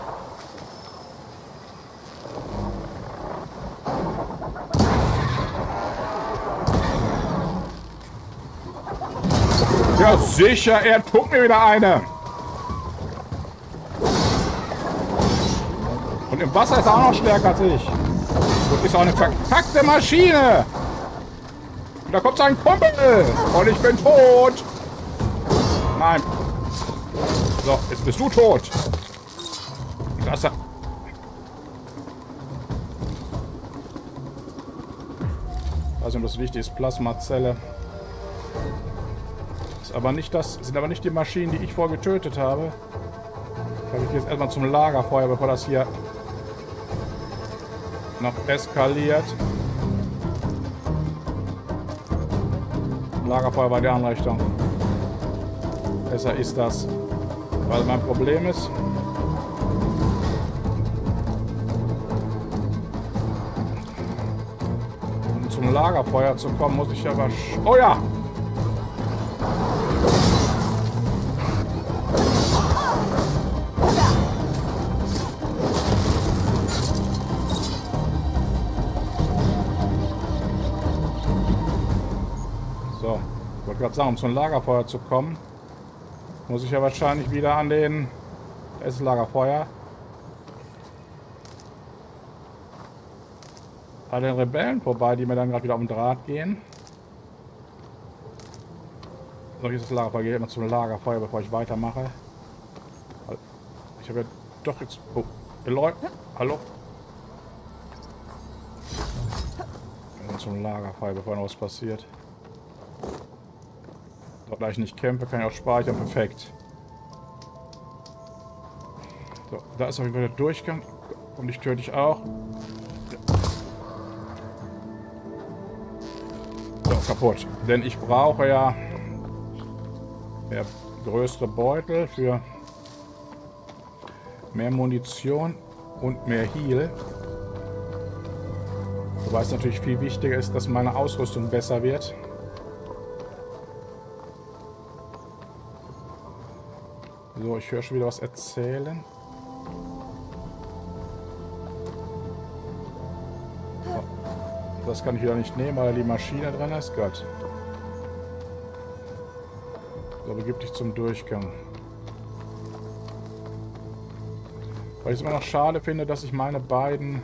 Ja, sicher, er tut mir wieder eine. Und im Wasser ist er auch noch stärker als ich. Und ist auch eine verkackte Maschine. Und da kommt sein Kumpel. Und ich bin tot. Nein. So, jetzt bist du tot. Das weiß nicht, ob das wichtig ist. Plasmazelle. Ist aber nicht das, sind aber nicht die Maschinen, die ich vorher getötet habe. Ich gehe jetzt erstmal zum Lagerfeuer, bevor das hier noch eskaliert. Lagerfeuer war die Anrichtung. Besser ist das. Weil mein Problem ist, um zum Lagerfeuer zu kommen, muss ich aber... Oh ja! So, ich wollte gerade sagen, um zum Lagerfeuer zu kommen, muss ich ja wahrscheinlich wieder an den... Da ist das Lagerfeuer. An den Rebellen vorbei, die mir dann gerade wieder auf den Draht gehen. So, hier ist das Lagerfeuer. Ich gehe immer zum Lagerfeuer, bevor ich weitermache. Ich habe ja doch jetzt... Oh, Eloy, hallo? Zum Lagerfeuer, bevor noch was passiert. Da ich nicht kämpfe, kann ich auch speichern. Perfekt. So, da ist auf jeden Fall der Durchgang. Und ich töte dich auch. So, kaputt. Denn ich brauche ja mehr größere Beutel für mehr Munition und mehr Heal. Wobei es natürlich viel wichtiger ist, dass meine Ausrüstung besser wird. So, ich höre schon wieder was erzählen. Oh, das kann ich wieder nicht nehmen, weil die Maschine drin ist. Gott. So, begib dich zum Durchgang. Weil ich es immer noch schade finde, dass ich meine beiden...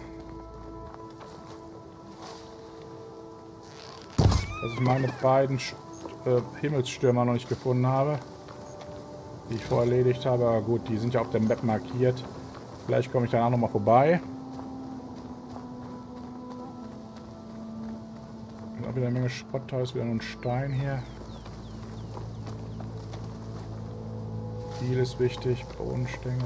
Himmelsstürmer noch nicht gefunden habe. Die ich vorher erledigt habe. Aber gut, die sind ja auf der Map markiert. Vielleicht komme ich danach nochmal vorbei. Und auch wieder eine Menge Schrott. Da ist wieder nur ein Stein hier. Viel ist wichtig. Bodenstängel.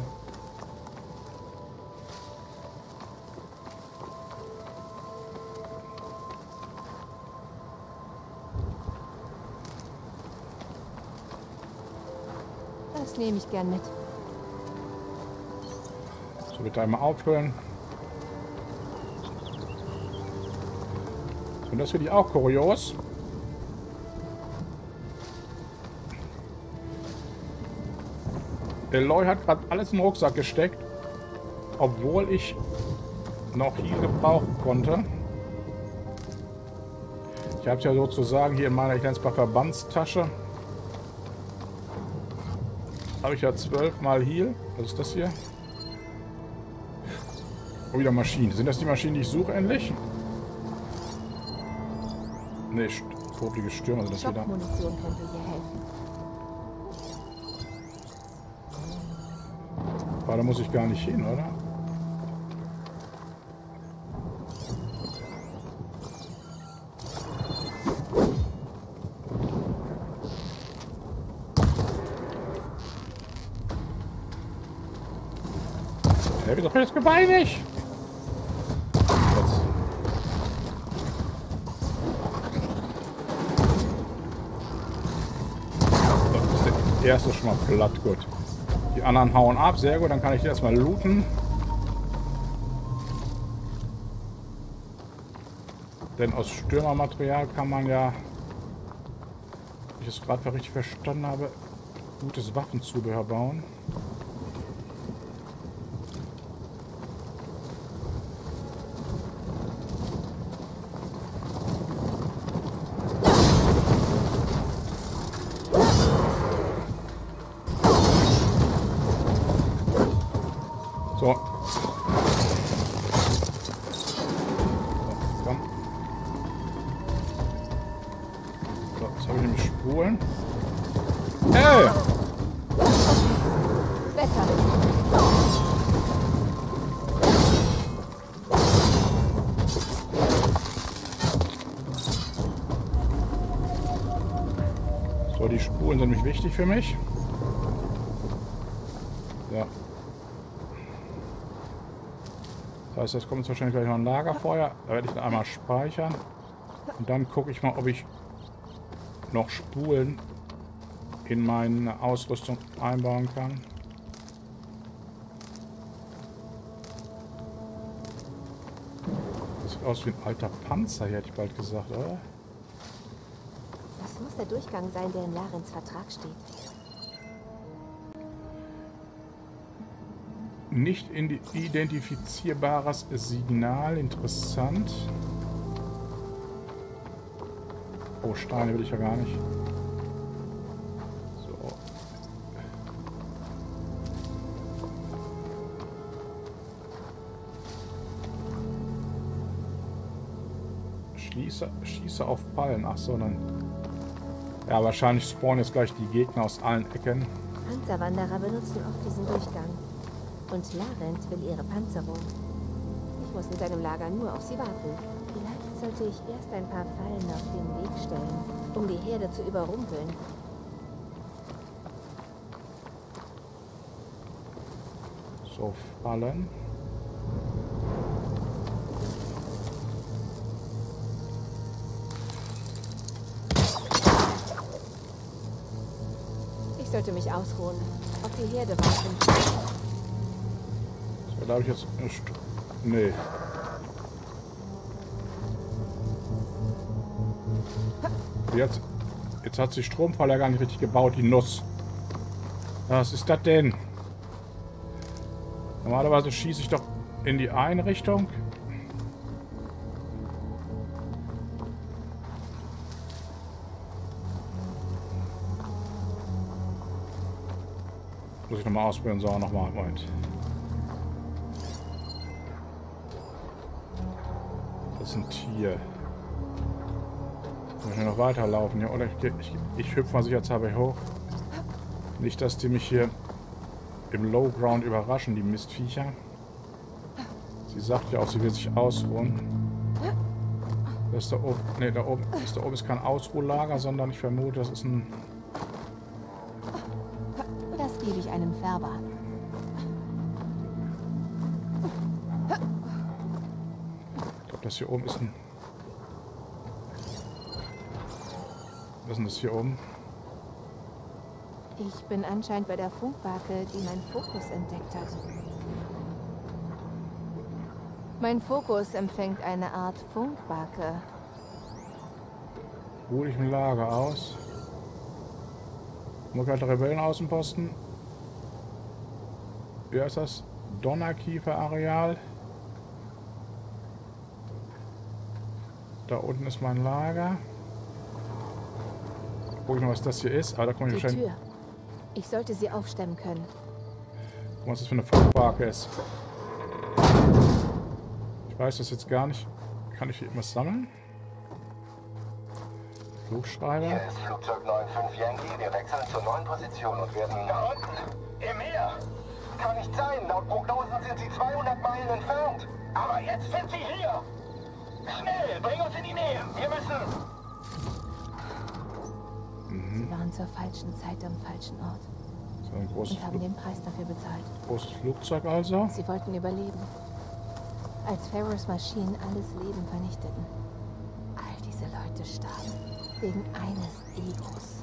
Das nehme ich gern mit. So, bitte einmal auffüllen. Und das finde ich auch kurios. Eloy hat gerade alles in den Rucksack gesteckt, obwohl ich noch hier gebrauchen konnte. Ich habe es ja sozusagen hier in meiner, ich nenne es mal Verbandstasche. Habe ich ja 12 mal Heal. Was ist das hier? Oh, wieder Maschinen. Sind das die Maschinen, die ich suche endlich? Ne, poplige Stürmer sind das wieder. Munition könnte hier helfen. Aber da muss ich gar nicht hin, oder? Ja, wieso fällt das Geweih nicht? Das ist der erste schon mal platt, gut. Die anderen hauen ab, sehr gut, dann kann ich die erstmal looten. Denn aus Stürmermaterial kann man ja, wenn ich es gerade richtig verstanden habe, gutes Waffenzubehör bauen. So. Komm. So, jetzt habe ich nämlich Spuren. Hey! Besser. So, die Spuren sind nämlich wichtig für mich. Ja. Das heißt, das kommt jetzt wahrscheinlich gleich noch ein Lagerfeuer. Da werde ich dann einmal speichern. Und dann gucke ich mal, ob ich noch Spulen in meine Ausrüstung einbauen kann. Das sieht aus wie ein alter Panzer, hier hätte ich bald gesagt, oder? Das muss der Durchgang sein, der in Larens Vertrag steht. Nicht identifizierbares Signal, interessant. Oh, Steine will ich ja gar nicht. So. Schieße auf Pallen. Ach so, dann. Ja, wahrscheinlich spawnen jetzt gleich die Gegner aus allen Ecken. Panzerwanderer benutzen oft diesen Durchgang. Und Larent will ihre Panzerung. Ich muss in seinem Lager nur auf sie warten. Vielleicht sollte ich erst ein paar Fallen auf den Weg stellen, um die Herde zu überrumpeln. So, Fallen. Ich sollte mich ausruhen, auf die Herde warten. So, da habe ich jetzt... Nee. Jetzt hat sich Stromfaller gar nicht richtig gebaut, die Nuss. Was ist das denn? Normalerweise schieße ich doch in die eine Richtung. Muss ich nochmal ausprobieren. So, nochmal. Moment. Das ist ein Tier. Muss ich noch weiterlaufen? Ja, oder ich hüpfe mal sicherheitshalber hoch. Nicht, dass die mich hier im Low Ground überraschen, die Mistviecher. Sie sagt ja auch, sie will sich ausruhen. Das ist da oben. Ne, da oben ist kein Ausruhlager, sondern ich vermute, das ist ein... Das gebe ich einem Färber. Ich glaube, das hier oben ist ein... Was ist denn das hier oben? Ich bin anscheinend bei der Funkbarke, die mein Fokus entdeckt hat. Mein Fokus empfängt eine Art Funkbarke. Ruhe ich im Lager aus. Muckerte Rebellenaußenposten. Wie heißt das? Donnerkiefer-Areal. Da unten ist mein Lager. Guck ich mal, was das hier ist. Aber da komme ich Die wahrscheinlich... Tür. Ich sollte sie aufstemmen können. Guck mal, was das für eine Funkbarke ist. Ich weiß das jetzt gar nicht. Kann ich hier irgendwas sammeln? Flugschreiber. Hier ist Flugzeug 95 Yankee. Wir wechseln zur neuen Position und werden... Da unten, im Meer. Kann nicht sein. Laut Prognosen sind sie 200 Meilen entfernt. Aber jetzt sind sie hier. Schnell, bring uns in die Nähe. Wir müssen... Sie waren zur falschen Zeit am falschen Ort So ein großes, und haben den Preis dafür bezahlt. großes Flugzeug also. Sie wollten überleben. Als Pharaohs Maschinen alles Leben vernichteten. All diese Leute starben. Wegen eines Egos.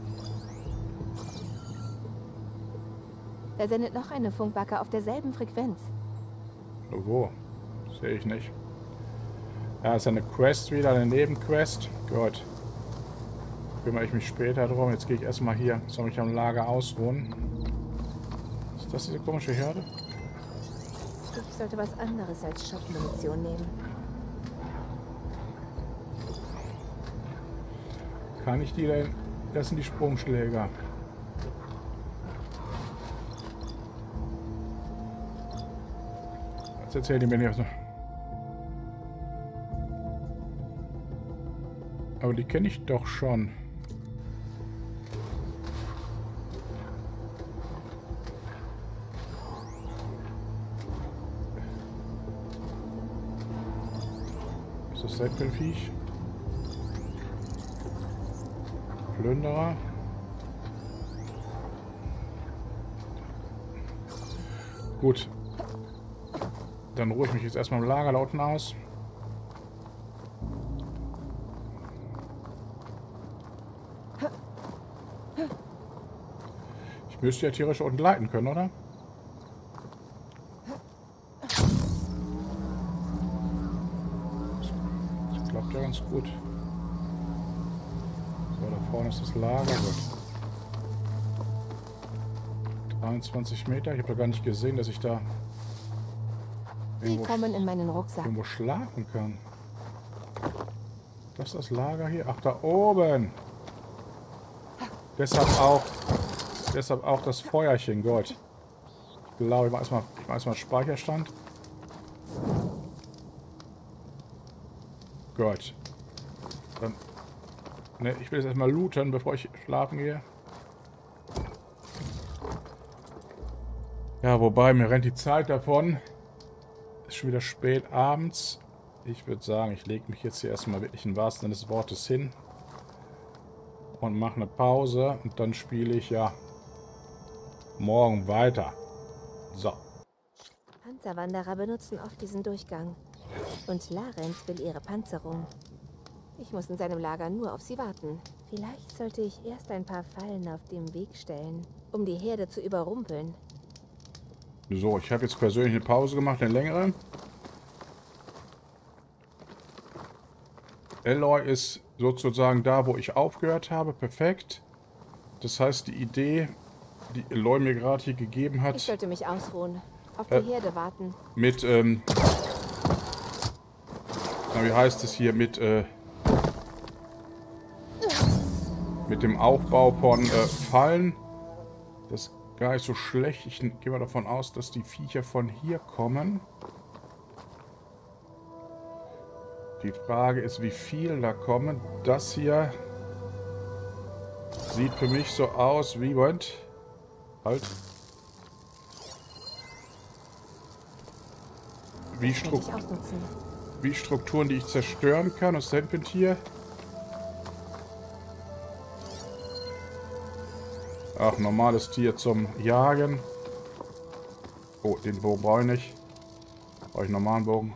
Er sendet noch eine Funkbacke auf derselben Frequenz. Wo? Sehe ich nicht. Ja, ist eine Quest wieder, eine Nebenquest. Gut. Kümmere ich mich später drum. Jetzt gehe ich erstmal hier. Soll mich am Lager ausruhen. Ist das diese komische Herde? Ich sollte was anderes als Schockmunition nehmen. Kann ich die denn... Das sind die Sprungschläger. Jetzt erzählt die mir nicht. Aber die kenne ich doch schon. Was ist das denn für ein Viech? Plünderer. Gut. Dann ruhe ich mich jetzt erstmal im Lager da unten aus. Ich müsste ja theoretisch unten leiten können, oder? Das klappt ja ganz gut. So, da vorne ist das Lager. Gut. 23 Meter. Ich habe doch gar nicht gesehen, dass ich da Sie kommen in meinen Rucksack. irgendwo schlafen kann. Das ist das Lager hier. Ach, da oben. Deshalb auch das Feuerchen. Gott. Ich glaube, ich mache erstmal Speicherstand. Gott. Dann. Ne, ich will jetzt erstmal looten, bevor ich schlafen gehe. Ja, wobei, mir rennt die Zeit davon. Ist schon wieder spät abends. Ich würde sagen, ich lege mich jetzt hier erstmal wirklich im wahrsten Sinne des Wortes hin. Und mache eine Pause. Und dann spiele ich ja morgen weiter. So. Panzerwanderer benutzen oft diesen Durchgang. Und Larenz will ihre Panzerung. Ich muss in seinem Lager nur auf sie warten. Vielleicht sollte ich erst ein paar Fallen auf dem Weg stellen, um die Herde zu überrumpeln. So, ich habe jetzt persönlich eine Pause gemacht, eine längere. Eloy ist sozusagen da, wo ich aufgehört habe. Perfekt. Das heißt, die Idee, die Eloy mir gerade hier gegeben hat... Ich sollte mich ausruhen. Auf die Herde warten. Mit, wie heißt es hier? Mit dem Aufbau von Fallen. Das ist gar nicht so schlecht. Ich gehe mal davon aus, dass die Viecher von hier kommen. Die Frage ist, wie viel da kommen. Das hier sieht für mich so aus wie... Moment. Halt. Wie Strukturen, die ich zerstören kann. Was ist denn hier? Ach, normales Tier zum Jagen. Oh, den Bogen brauche ich nicht. Brauche ich einen normalen Bogen.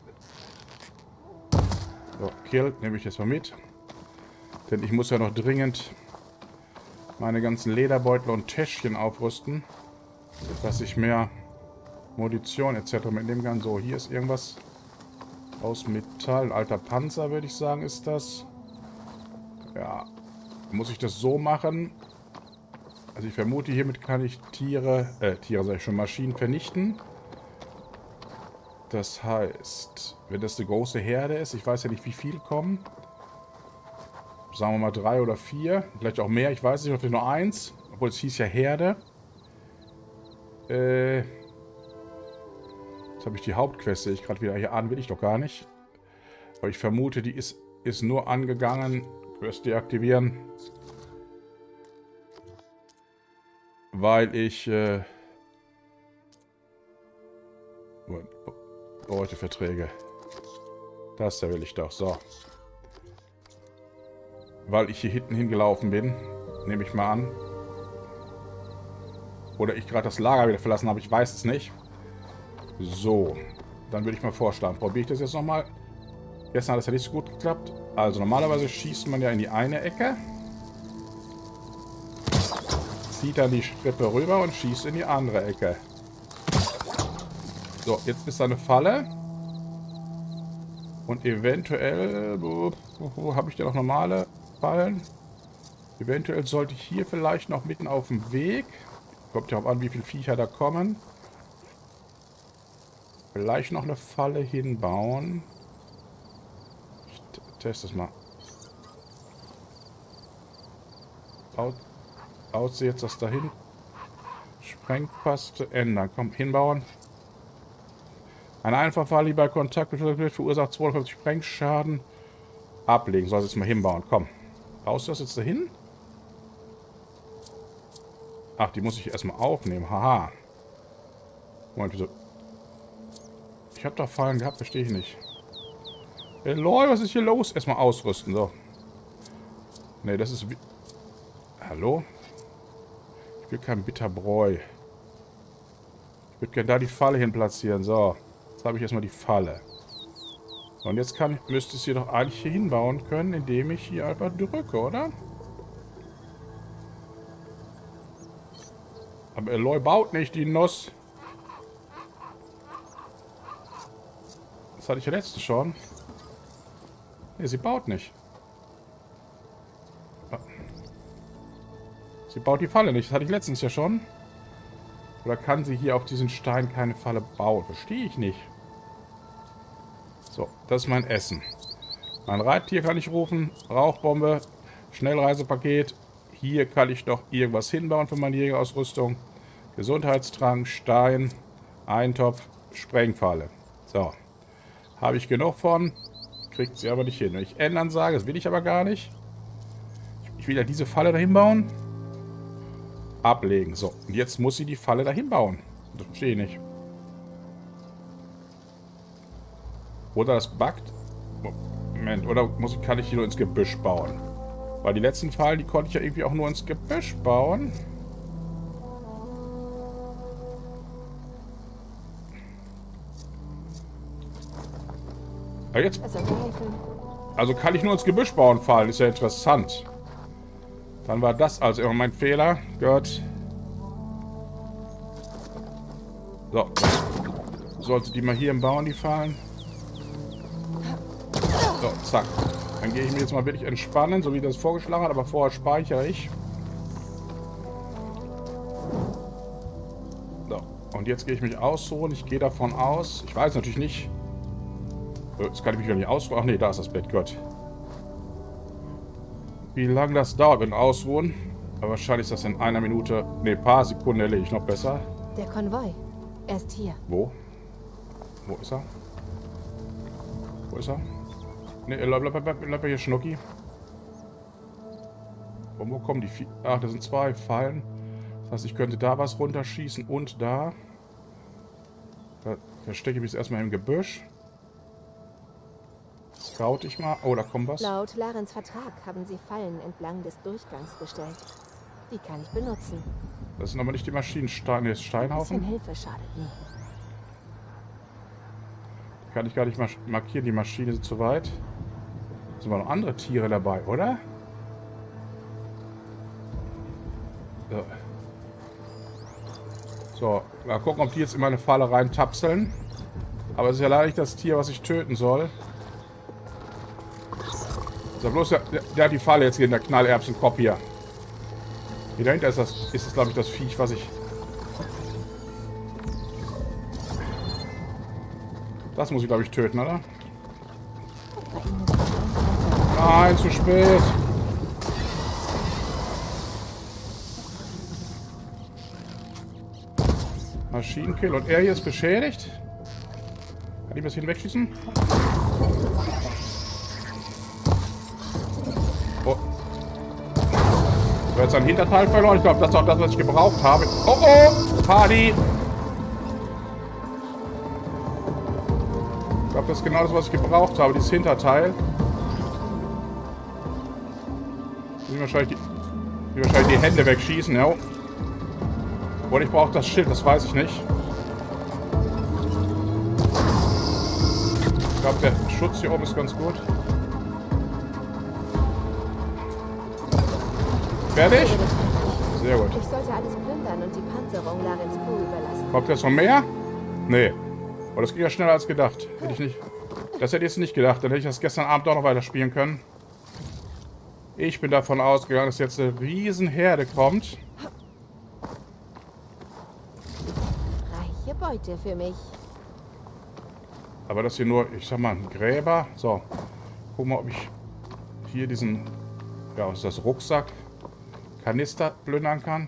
So, Kill nehme ich jetzt mal mit. Denn ich muss ja noch dringend meine ganzen Lederbeutel und Täschchen aufrüsten. Dass ich mehr Munition etc. mitnehmen kann. So, hier ist irgendwas aus Metall. Alter Panzer, würde ich sagen, ist das. Ja, muss ich das so machen. Also ich vermute, hiermit kann ich Tiere sag ich schon, Maschinen vernichten. Das heißt, wenn das eine große Herde ist, ich weiß ja nicht, wie viel kommen. Sagen wir mal 3 oder 4, vielleicht auch mehr, ich weiß nicht, vielleicht nur 1. Obwohl es hieß ja Herde. Jetzt habe ich die Hauptquest, sehe ich gerade wieder hier an, will ich doch gar nicht. Aber ich vermute, die ist nur angegangen. Quest deaktivieren. Weil ich Beuteverträge. Das will ich doch. So. Weil ich hier hinten hingelaufen bin. Nehme ich mal an. Oder ich gerade das Lager wieder verlassen habe. Ich weiß es nicht. So. Dann würde ich mal vorschlagen. Probiere ich das jetzt nochmal. Gestern hat es ja nicht so gut geklappt. Also normalerweise schießt man ja in die eine Ecke. Zieht dann die Strippe rüber und schießt in die andere Ecke. So, jetzt ist da eine Falle. Und eventuell... Wo habe ich denn noch normale Fallen? Eventuell sollte ich hier vielleicht noch mitten auf dem Weg... Kommt ja auch an, wie viele Viecher da kommen. Vielleicht noch eine Falle hinbauen. Ich teste es mal. Aussieht jetzt das dahin. Sprengpaste ändern. Komm, hinbauen. Eine Einfallfalle, die bei Kontakt mit verursacht 250 Sprengschaden. Ablegen. Soll es jetzt mal hinbauen. Komm. Baust du das jetzt dahin? Ach, die muss ich erstmal aufnehmen. Haha. Moment, wieso? Ich habe doch Fallen gehabt, verstehe ich nicht. Hey, Leute, was ist hier los? Erstmal ausrüsten, so. Ne, das ist... Hallo? Ich will kein Bitterbräu. Ich würde gerne da die Falle hin platzieren. So, jetzt habe ich erstmal die Falle. Und jetzt müsste es hier doch eigentlich hier hinbauen können, indem ich hier einfach drücke, oder? Aber Eloy baut nicht, die Nuss. Das hatte ich ja letztens schon. Ne, sie baut nicht. Sie baut die Falle nicht. Das hatte ich letztens ja schon. Oder kann sie hier auf diesen Stein keine Falle bauen? Verstehe ich nicht. So, das ist mein Essen. Mein Reittier kann ich rufen. Rauchbombe. Schnellreisepaket. Hier kann ich noch irgendwas hinbauen für meine Jägerausrüstung. Gesundheitstrank, Stein, Eintopf, Sprengfalle. So. Habe ich genug von. Kriegt sie aber nicht hin. Wenn ich ändern sage, das will ich aber gar nicht. Ich will ja diese Falle dahin bauen. Ablegen. So. Und jetzt muss sie die Falle dahin bauen. Das verstehe ich nicht. Oder das buggt. Moment. Oder kann ich hier nur ins Gebüsch bauen? Weil die letzten Fallen, die konnte ich ja irgendwie auch nur ins Gebüsch bauen. Aber jetzt. Also kann ich nur ins Gebüsch bauen, Fallen. Ist ja interessant. Dann war das also immer mein Fehler. Gut. So. Sollte die mal hier im Bauen, die Fallen. So, zack. Dann gehe ich mich jetzt mal wirklich entspannen, so wie das vorgeschlagen hat, aber vorher speichere ich. So, und jetzt gehe ich mich ausruhen. Ich gehe davon aus, ich weiß natürlich nicht. Jetzt kann ich mich gar nicht ausruhen. Ach nee, da ist das Bett, Gott. Wie lange das dauert mit dem Ausruhen? Aber wahrscheinlich ist das in einer Minute, ne, paar Sekunden erledigt, noch besser. Der Konvoi. Er ist hier. Wo? Wo ist er? Wo ist er? Ne, bleib hier, Schnucki. Und wo kommen die vier? Ach, das sind zwei Fallen. Das heißt, ich könnte da was runterschießen und da. Da verstecke ich mich erstmal im Gebüsch. Scout ich mal. Oh, da kommt was. Laut Larens Vertrag haben sie Fallen entlang des Durchgangs gestellt. Die kann ich benutzen. Das sind aber nicht die Maschinensteine, das Steinhaufen. Ein bisschen Hilfe schadet nie. Kann ich gar nicht markieren, die Maschine ist zu weit. Sind aber noch andere Tiere dabei, oder? So. So, mal gucken, ob die jetzt in meine Falle reintapseln. Aber es ist ja leider nicht das Tier, was ich töten soll. So, bloß der hat die Falle jetzt hier in der Knallerbsenkopf hier. Hier dahinter ist das, glaube ich, das Viech, was ich... Das muss ich, glaube ich, töten, oder? Nein, zu spät. Maschinenkill. Und er hier ist beschädigt. Kann ich das hinwegschießen? Oh. Ich habe jetzt ein Hinterteil verloren. Ich glaube, das ist auch das, was ich gebraucht habe. Oh, oh! Party! Ich glaube, das ist genau das, was ich gebraucht habe, dieses Hinterteil. Ich will wahrscheinlich die Hände wegschießen, ja. Oder ich brauche das Schild, das weiß ich nicht. Ich glaube, der Schutz hier oben ist ganz gut. Fertig? Sehr gut. Ich sollte alles plündern und die Panzerung Larens Crew überlassen. Kommt jetzt noch mehr? Nee. Aber das ging ja schneller als gedacht. Hätte ich nicht. Das hätte ich jetzt nicht gedacht. Dann hätte ich das gestern Abend auch noch weiterspielen können. Ich bin davon ausgegangen, dass jetzt eine Riesenherde kommt. Reiche Beute für mich. Aber das hier nur, ich sag mal, ein Gräber. So. Guck mal, ob ich hier diesen, ja, was ist das, Rucksack, Kanister plündern kann.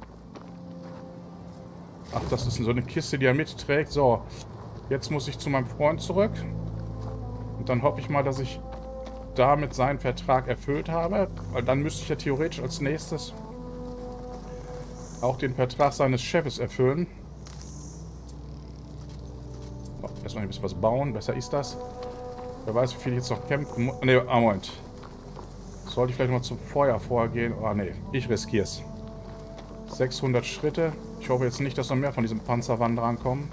Ach, das ist so eine Kiste, die er mitträgt. So. Jetzt muss ich zu meinem Freund zurück. Und dann hoffe ich mal, dass ich damit seinen Vertrag erfüllt habe. Weil dann müsste ich ja theoretisch als nächstes auch den Vertrag seines Chefs erfüllen. Oh, erstmal ein bisschen was bauen. Besser ist das. Wer weiß, wie viel ich jetzt noch kämpfen muss. Ne, Moment. Sollte ich vielleicht mal zum Feuer vorgehen? Oh ne, ich riskiere es. 600 Schritte. Ich hoffe jetzt nicht, dass noch mehr von diesem Panzerwanderern kommen.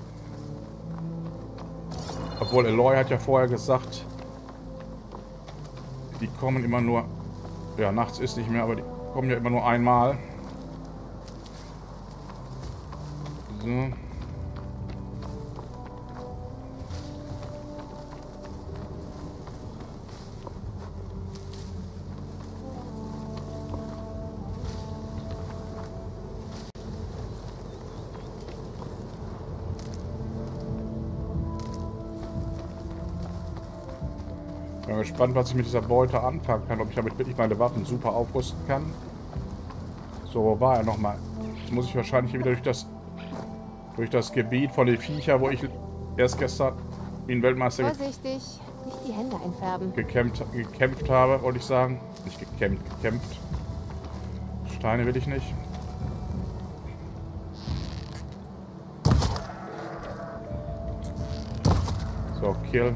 Obwohl Aloy hat ja vorher gesagt, die kommen immer nur... Ja, nachts ist nicht mehr, aber die kommen ja immer nur einmal. So. Ich bin gespannt, was ich mit dieser Beute anfangen kann. Ob ich damit wirklich meine Waffen super aufrüsten kann. So, wo war er nochmal? Jetzt muss ich wahrscheinlich hier wieder durch das Gebiet von den Viecher, wo ich erst gestern wie ein Weltmeister Vorsichtig, nicht die Hände einfärben. gekämpft habe, wollte ich sagen. Nicht gekämpft. Steine will ich nicht. So, Kill.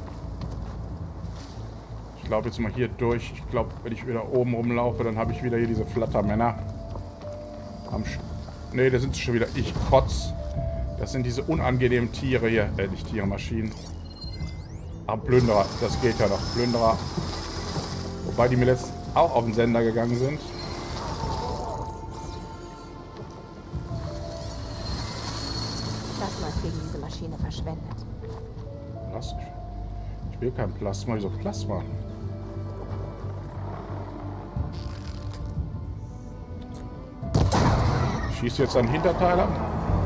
Ich laufe jetzt mal hier durch. Ich glaube, wenn ich wieder oben rumlaufe, dann habe ich wieder hier diese Flattermänner. Ne, da sind sie schon wieder. Ich kotz. Das sind diese unangenehmen Tiere hier. Nicht Tiere, Maschinen. Aber Plünderer, das geht ja noch. Plünderer. Wobei die mir letztens auch auf den Sender gegangen sind. Plasma ist gegen diese Maschine verschwendet. Was? Ich will kein Plasma. Wieso Plasma? Ich schieße jetzt einen Hinterteil ab.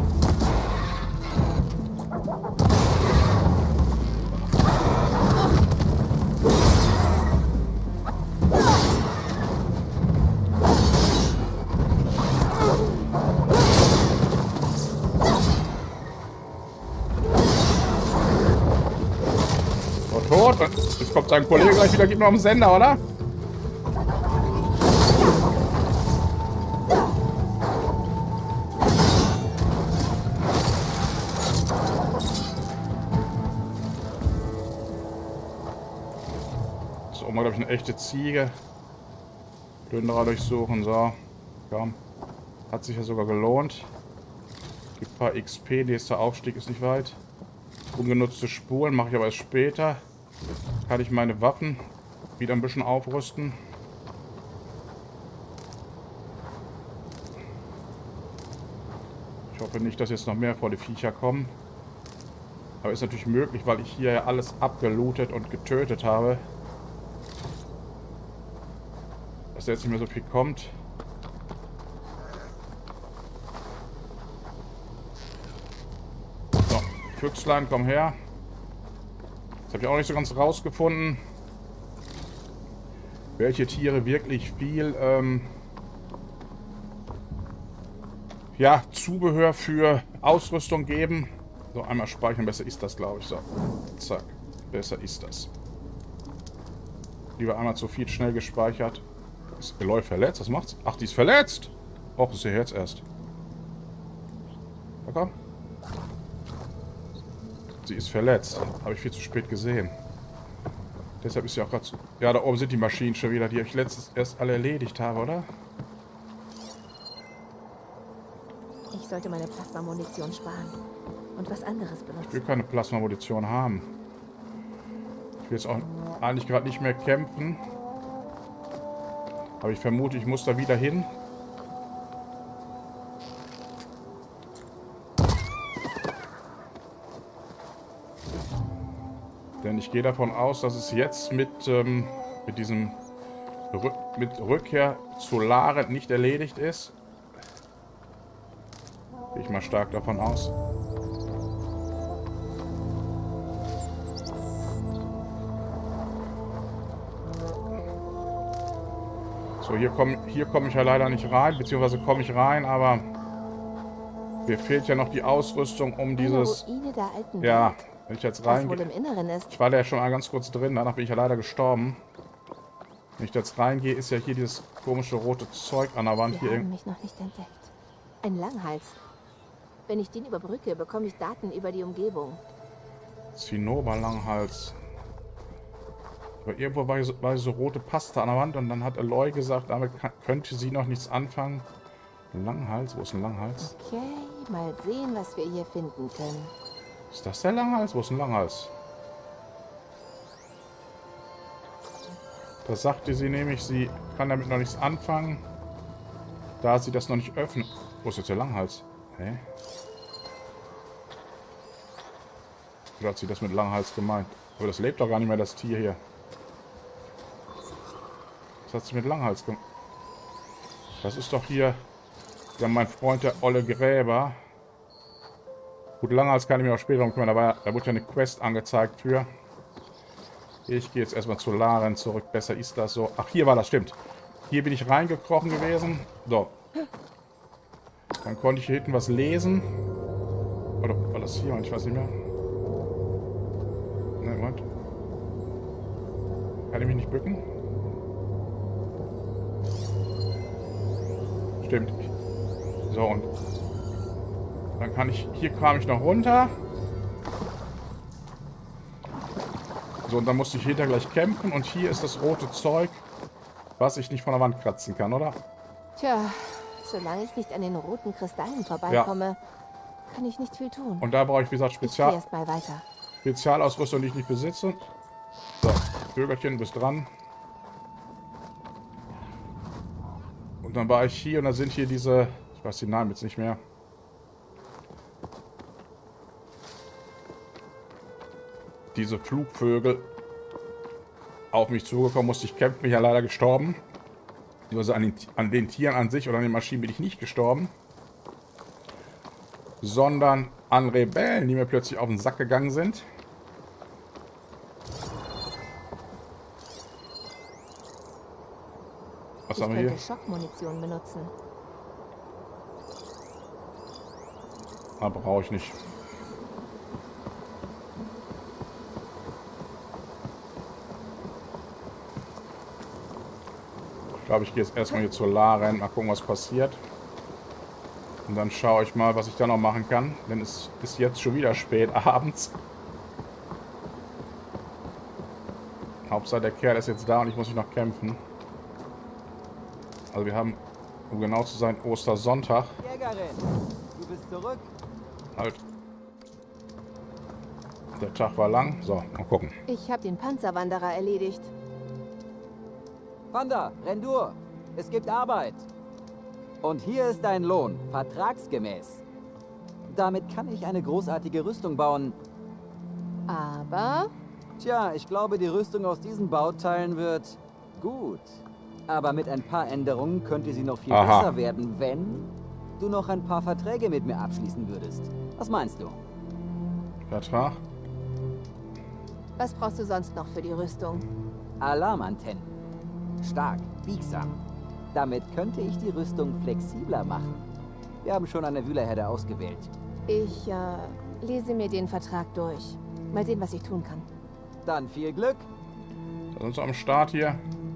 Tot. Jetzt kommt sein Kollege gleich wieder, gibt noch am Sender, oder? Das ist auch mal, glaube ich, eine echte Ziege. Plünderer durchsuchen, so. Komm. Hat sich ja sogar gelohnt. Gibt ein paar XP, nächster Aufstieg ist nicht weit. Ungenutzte Spuren mache ich aber erst später. Kann ich meine Waffen wieder ein bisschen aufrüsten. Ich hoffe nicht, dass jetzt noch mehr vor die Viecher kommen. Aber ist natürlich möglich, weil ich hier ja alles abgelootet und getötet habe. Dass jetzt nicht mehr so viel kommt. So, Füchslein, komm her. Das habe ich auch nicht so ganz rausgefunden, welche Tiere wirklich viel ja, Zubehör für Ausrüstung geben. So, einmal speichern, besser ist das, glaube ich. So, zack, besser ist das. Lieber einmal zu viel schnell gespeichert. Ist Aloy verletzt? Was macht's? Ach, die ist verletzt! Och, ist ja jetzt erst. Na komm. Sie ist verletzt. Habe ich viel zu spät gesehen. Deshalb ist sie auch gerade zu... Ja, da oben sind die Maschinen schon wieder, die ich letztens erst alle erledigt habe, oder? Ich sollte meine Plasma-Munition sparen und was anderes benutzen. Ich will keine Plasma-Munition haben. Ich will jetzt auch eigentlich gerade nicht mehr kämpfen. Aber ich vermute, ich muss da wieder hin. Denn ich gehe davon aus, dass es jetzt mit Rückkehr zu Laren nicht erledigt ist. Gehe ich mal stark davon aus. So, hier komm ich ja leider nicht rein, beziehungsweise komme ich rein, aber mir fehlt ja noch die Ausrüstung, um dieses... Ruine der alten Ja, Welt, wenn ich jetzt das wohl reingehe... im Inneren ist. Ich war da ja schon mal ganz kurz drin, danach bin ich ja leider gestorben. Wenn ich jetzt reingehe, ist ja hier dieses komische rote Zeug an der Wand. Sie Hier haben mich noch nicht entdeckt. Ein Langhals. Wenn ich den überbrücke, bekomme ich Daten über die Umgebung. Zinnober-Langhals. Aber irgendwo war so rote Paste an der Wand und dann hat Aloy gesagt, damit könnte sie noch nichts anfangen. Langhals? Wo ist ein Langhals? Okay, mal sehen, was wir hier finden können. Ist das der Langhals? Wo ist ein Langhals? Da sagte sie nämlich, sie kann damit noch nichts anfangen, da sie das noch nicht öffnet. Wo ist jetzt der Langhals? Hä? Oder hat sie das mit Langhals gemeint? Aber das lebt doch gar nicht mehr, das Tier hier. Was hat sie mit Langhals gemacht? Das ist doch hier ja, mein Freund, der olle Gräber. Gut, Langhals kann ich mir auch später drum kümmern. Da wurde ja eine Quest angezeigt für. Ich gehe jetzt erstmal zu Laren zurück. Besser ist das so. Ach, hier war das, stimmt. Hier bin ich reingekrochen gewesen. So. Dann konnte ich hier hinten was lesen. Oder war das hier? Ich weiß nicht mehr. Nein, Moment. Kann ich mich nicht bücken? Stimmt. So, und dann kann ich... Hier kam ich noch runter. So, und dann musste ich hinter gleich kämpfen. Und hier ist das rote Zeug, was ich nicht von der Wand kratzen kann, oder? Tja, solange ich nicht an den roten Kristallen vorbeikomme, kann ich nicht viel tun. Und da brauche ich, wie gesagt, Ich gehe erst mal weiter. Spezialausrüstung, die ich nicht besitze. So, Vögelchen, bist dran. Und dann war ich hier und da sind hier diese... Ich weiß den Namen jetzt nicht mehr. Diese Flugvögel auf mich zugekommen, musste ich kämpfen, bin ja leider gestorben. Also an den Tieren an sich oder an den Maschinen bin ich nicht gestorben. Sondern an Rebellen, die mir plötzlich auf den Sack gegangen sind. Was haben wir hier? Ich könnte Schockmunition benutzen. Ah, brauche ich nicht. Ich glaube, ich gehe jetzt erstmal hier zur Laren, mal gucken, was passiert. Und dann schaue ich mal, was ich da noch machen kann. Denn es ist jetzt schon wieder spät abends. Hauptsache der Kerl ist jetzt da und ich muss mich noch kämpfen. Also wir haben, um genau zu sein, Ostersonntag. Jägerin, du bist zurück. Halt. Der Tag war lang. So, mal gucken. Ich habe den Panzerwanderer erledigt. Panda, Rendur, es gibt Arbeit. Und hier ist dein Lohn, vertragsgemäß. Damit kann ich eine großartige Rüstung bauen. Aber Tja, ich glaube, die Rüstung aus diesen Bauteilen wird gut. Aber mit ein paar Änderungen könnte sie noch viel besser werden, wenn du noch ein paar Verträge mit mir abschließen würdest. Was meinst du? Vertrag? was brauchst du sonst noch für die Rüstung? Alarmantennen. Stark, biegsam. Damit könnte ich die Rüstung flexibler machen. Wir haben schon eine Wühlerherde ausgewählt. Ich lese mir den Vertrag durch. Mal sehen, was ich tun kann. Dann viel Glück. Da sind wir am Start hier.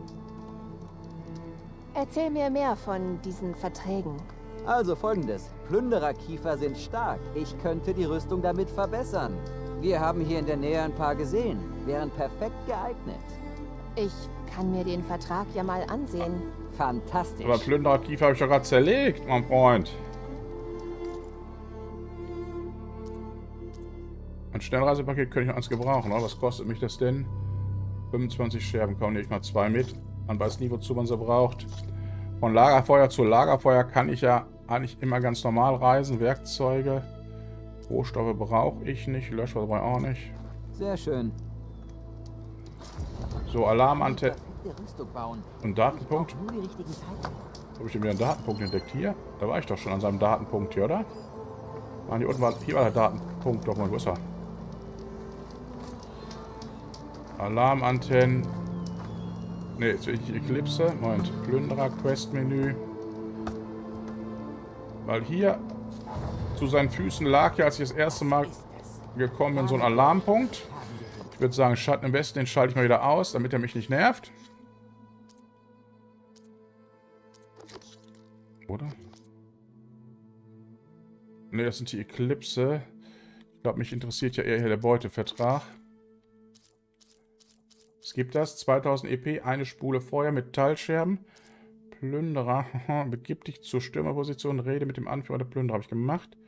Erzähl mir mehr von diesen Verträgen. Also folgendes. Plündererkiefer sind stark. Ich könnte die Rüstung damit verbessern. Wir haben hier in der Nähe ein paar gesehen. Wären perfekt geeignet. Ich kann mir den Vertrag ja mal ansehen. Fantastisch. Aber Plündererkiefer habe ich doch gerade zerlegt, mein Freund. Ein Schnellreisepaket könnte ich noch eins gebrauchen, oder? Was kostet mich das denn? 25 Scherben, kommen nicht mal 2 mit. Man weiß nie, wozu man sie braucht. Von Lagerfeuer zu Lagerfeuer kann ich ja eigentlich immer ganz normal reisen. Werkzeuge, Rohstoffe brauche ich nicht. Löschwasser brauche ich auch nicht. Sehr schön. So, Alarmantenne. Rüstung bauen. Und Datenpunkt. Nur die richtigen Teile. Habe ich denn wieder einen Datenpunkt entdeckt hier? Da war ich doch schon an seinem Datenpunkt hier, oder? Ah, hier unten war, hier war der Datenpunkt. Doch mal, wo ist er? Alarmantennen. Ne, jetzt will ich die Eclipse. Moment. Plünderer, Quest-Menü. Weil hier zu seinen Füßen lag ja, als ich das erste Mal gekommen bin, so ein Alarmpunkt. Ich würde sagen, Schatten im Westen, den schalte ich mal wieder aus, damit er mich nicht nervt. Oder? Ne, das sind die Eclipse. Ich glaube, mich interessiert ja eher hier der Beutevertrag. Was gibt das? 2000 EP, eine Spule Feuer, Metallscherben, Plünderer. Begib dich zur Stürmerposition. Rede mit dem Anführer der Plünderer. Habe ich gemacht.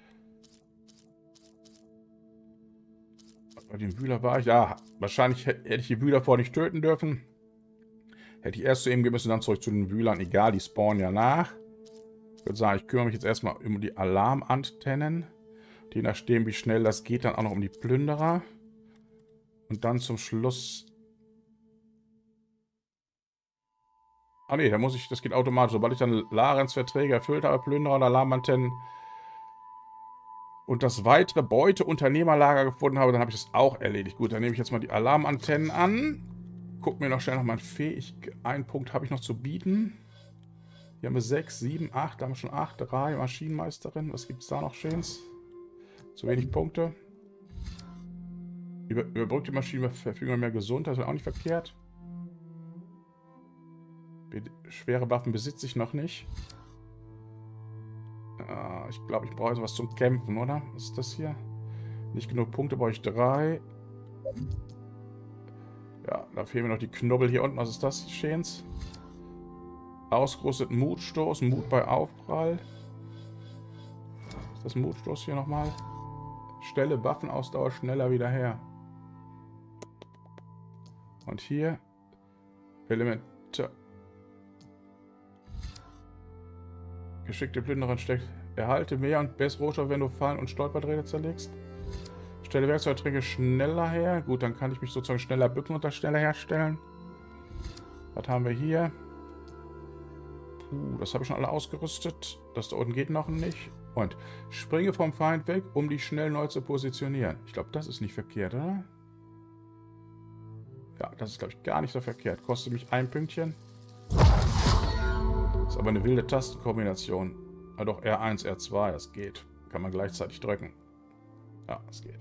Bei dem Wühler war ich. Ja, wahrscheinlich hätte ich die Wühler vorher nicht töten dürfen. Hätte ich erst zu ihm gehen müssen, dann zurück zu den Wühlern. Egal, die spawnen ja nach. Ich würde sagen, ich kümmere mich jetzt erstmal um die Alarmantennen. Je nachdem, wie schnell das geht, dann auch noch um die Plünderer. Und dann zum Schluss... Ah ne, da muss ich, das geht automatisch. Sobald ich dann Larens Verträge erfüllt habe, Plünderer und Alarmantennen und das weitere Beute-Unternehmerlager gefunden habe, dann habe ich das auch erledigt. Gut, dann nehme ich jetzt mal die Alarmantennen an. Guck mir noch schnell noch mal einen Punkt habe ich noch zu bieten. Hier haben wir 6, 7, 8, da haben wir schon 8, 3 Maschinenmeisterin. Was gibt es da noch Schönes? Zu wenig Punkte. Überbrückte Maschinen verfügen mehr Gesundheit, das ist auch nicht verkehrt. Schwere Waffen besitze ich noch nicht. Ich glaube, ich brauche was zum Kämpfen, oder? Was ist das hier? Nicht genug Punkte, brauche ich 3. Ja, da fehlen mir noch die Knubbel hier unten. Was ist das, Schäns? Ausgerüstet Mutstoß, Mut bei Aufprall. Ist das Mutstoß hier nochmal? Stelle Waffenausdauer schneller wieder her. Und hier Elemente. Geschickte Plünderin steckt. Erhalte mehr und bessere Rohstoffe, wenn du Fallen und Stolperträger zerlegst. Stelle Werkzeugträger schneller her. Gut, dann kann ich mich sozusagen schneller bücken und das schneller herstellen. Was haben wir hier? Das habe ich schon alle ausgerüstet. Das da unten geht noch nicht. Und springe vom Feind weg, um dich schnell neu zu positionieren. Ich glaube, das ist nicht verkehrt, oder? Ja, das ist, glaube ich, gar nicht so verkehrt. Kostet mich ein Pünktchen. Ist aber eine wilde Tastenkombination. Ah, doch, R1, R2, das geht. Kann man gleichzeitig drücken. Ja, das geht.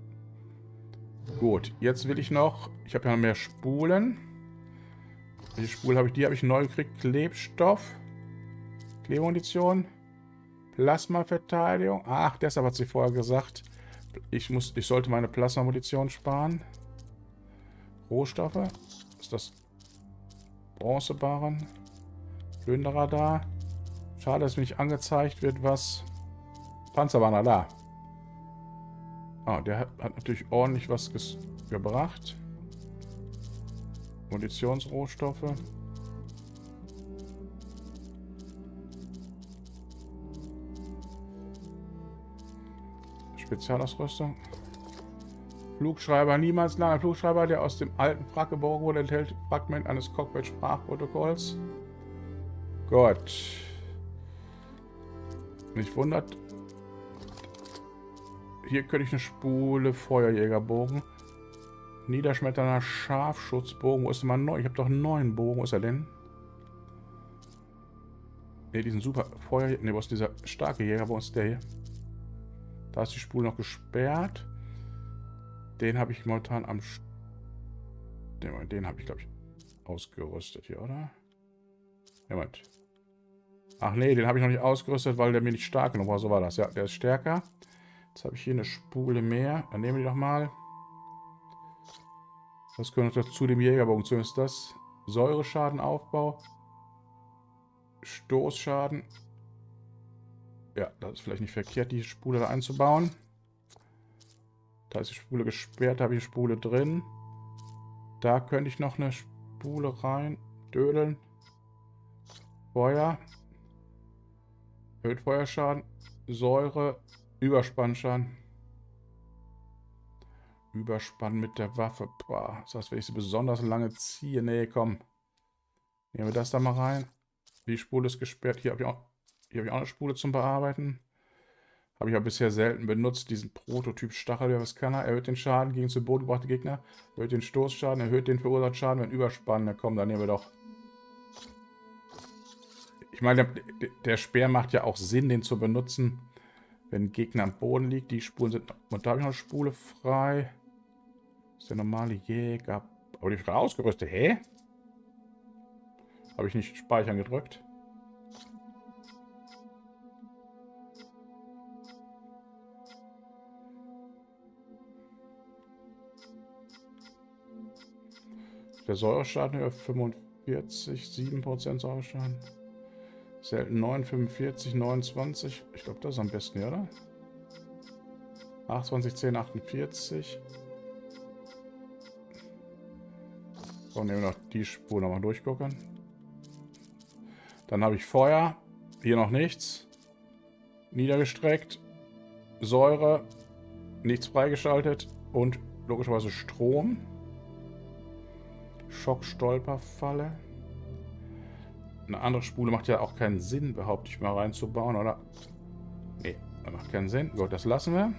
Gut, jetzt will ich noch... Ich habe ja noch mehr Spulen. Welche Spule habe ich? Die habe ich neu gekriegt. Klebstoff. Klebmunition. Plasmaverteidigung. Ach, deshalb hat sie vorher gesagt, ich sollte meine Plasmamunition sparen. Rohstoffe. Ist das Bronzebarren? Plünderer da. Schade, dass mir nicht angezeigt wird, was... Panzerbanner da. Ah, der hat natürlich ordentlich was gebracht. Munitionsrohstoffe. Spezialausrüstung. Flugschreiber, niemals langer Flugschreiber, der aus dem alten Wrack geborgen wurde, enthält Fragment eines Cockpit-Sprachprotokolls. Gott. Nicht wundert. Hier könnte ich eine Spule Feuerjägerbogen. Niederschmetternder Scharfschutzbogen. Wo ist denn mal neu? Ich habe doch einen neuen Bogen. Wo ist er denn? Ne, diesen super Feuer. Ne, wo ist dieser starke Jäger? Wo ist der hier? Da ist die Spule noch gesperrt. Den habe ich momentan am... Den habe ich, glaube ich, ausgerüstet hier, oder? Moment. Ach nee, den habe ich noch nicht ausgerüstet, weil der mir nicht stark genug war. So war das. Ja, der ist stärker. Jetzt habe ich hier eine Spule mehr. Dann nehmen wir die doch mal. Das gehört noch zu dem Jägerbogen. Zumindest das. Säureschadenaufbau. Stoßschaden. Ja, das ist vielleicht nicht verkehrt, die Spule da einzubauen. Da ist die Spule gesperrt, da habe ich die Spule drin. Da könnte ich noch eine Spule rein dödeln. Feuer. Erhöht Feuerschaden. Säure. Überspannschaden. Überspann mit der Waffe. Boah, das heißt, wenn ich sie besonders lange ziehe. Nee, komm. Nehmen wir das da mal rein. Die Spule ist gesperrt. Hier habe ich auch eine Spule zum Bearbeiten. Habe ich ja bisher selten benutzt. Diesen Prototyp Stachel. Was kann er? Erhöht den Schaden gegen zu Boden gebrachte Gegner. Erhöht den Stoßschaden. Erhöht den verursachten Schaden, wenn Überspannen. Na komm, dann nehmen wir doch. Ich meine, der Speer macht ja auch Sinn, den zu benutzen, wenn ein Gegner am Boden liegt. Die Spulen sind... Und da habe ich noch eine Spule frei. Das ist der normale Jäger. Aber die ist gerade ausgerüstet. Hä? Habe ich nicht Speichern gedrückt? Der Säureschaden auf 45, 7% Säureschaden. Selten 9, 45, 29. Ich glaube, das ist am besten, oder? 28, 10, 48. So, nehmen wir noch die Spur nochmal durchgucken. Dann habe ich Feuer. Hier noch nichts. Niedergestreckt. Säure. Nichts freigeschaltet. Und logischerweise Strom. Schockstolperfalle. Eine andere Spule macht ja auch keinen Sinn, behaupte ich mal, reinzubauen, oder? Nee, das macht keinen Sinn. Gut, das lassen wir.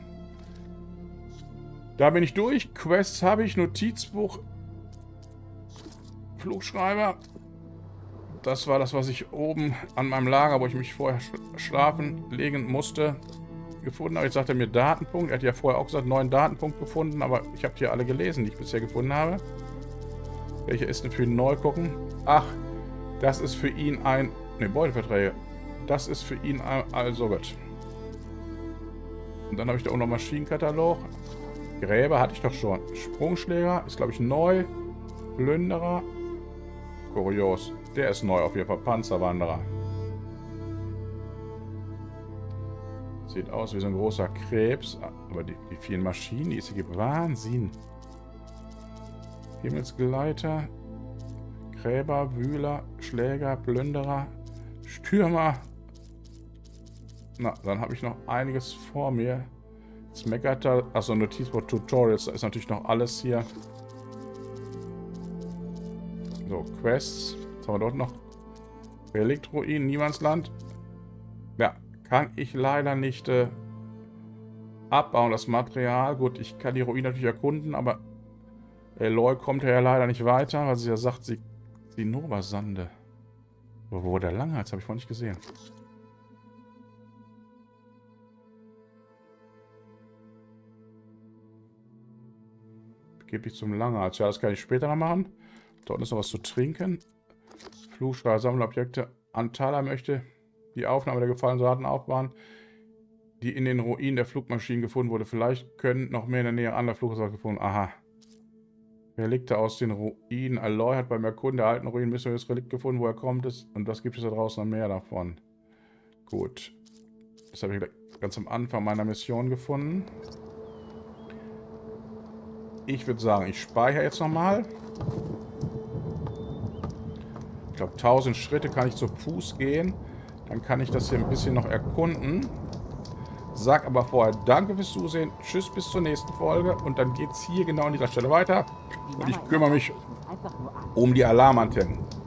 Da bin ich durch. Quests habe ich. Notizbuch. Flugschreiber. Das war das, was ich oben an meinem Lager, wo ich mich vorher schlafen legen musste, gefunden habe. Jetzt sagt er mir Datenpunkt. Er hat ja vorher auch gesagt, 9 Datenpunkt gefunden, aber ich habe die alle gelesen, die ich bisher gefunden habe. Welcher ist denn für ihn neu gucken? Ach, das ist für ihn ein... Ne, Beuteverträge. Das ist für ihn ein... Also gut. Und dann habe ich da auch noch Maschinenkatalog. Gräber hatte ich doch schon. Sprungschläger ist, glaube ich, neu. Plünderer. Kurios. Der ist neu auf jeden Fall. Panzerwanderer. Sieht aus wie so ein großer Krebs. Aber die vielen Maschinen, die es hier gibt. Wahnsinn. Himmelsgleiter. Gräber, Wühler, Schläger, Plünderer, Stürmer. Na, dann habe ich noch einiges vor mir. Jetzt meckert er. Achso, Notizbuch Tutorials. Da ist natürlich noch alles hier. So, Quests. Was haben wir dort noch? Reliktruinen, Niemandsland. Ja, kann ich leider nicht abbauen, das Material. Gut, ich kann die Ruinen natürlich erkunden, aber Eloy kommt ja leider nicht weiter, weil sie ja sagt, sie die Nova-Sande. Wo der Langhals? Habe ich vorhin nicht gesehen. Gebe ich zum Langhals. Ja, das kann ich später noch machen. Dort ist noch was zu trinken. Flugschreiber, Sammelobjekte. Antala möchte die Aufnahme der gefallenen Soldaten aufbauen, die in den Ruinen der Flugmaschinen gefunden wurde. Vielleicht können noch mehr in der Nähe anderer Flugzeuge gefunden. Aha. Relikte aus den Ruinen. Aloy hat beim Erkunden der alten Ruinen mysteriöses Relikt gefunden, woher kommt es? Und was gibt es da draußen noch mehr davon? Gut. Das habe ich ganz am Anfang meiner Mission gefunden. Ich würde sagen, ich speichere jetzt nochmal. Ich glaube, 1000 Schritte kann ich zu Fuß gehen. Dann kann ich das hier ein bisschen noch erkunden. Sag aber vorher danke fürs Zusehen. Tschüss, bis zur nächsten Folge. Und dann geht es hier genau an dieser Stelle weiter. Und ich kümmere mich um die Alarmantennen.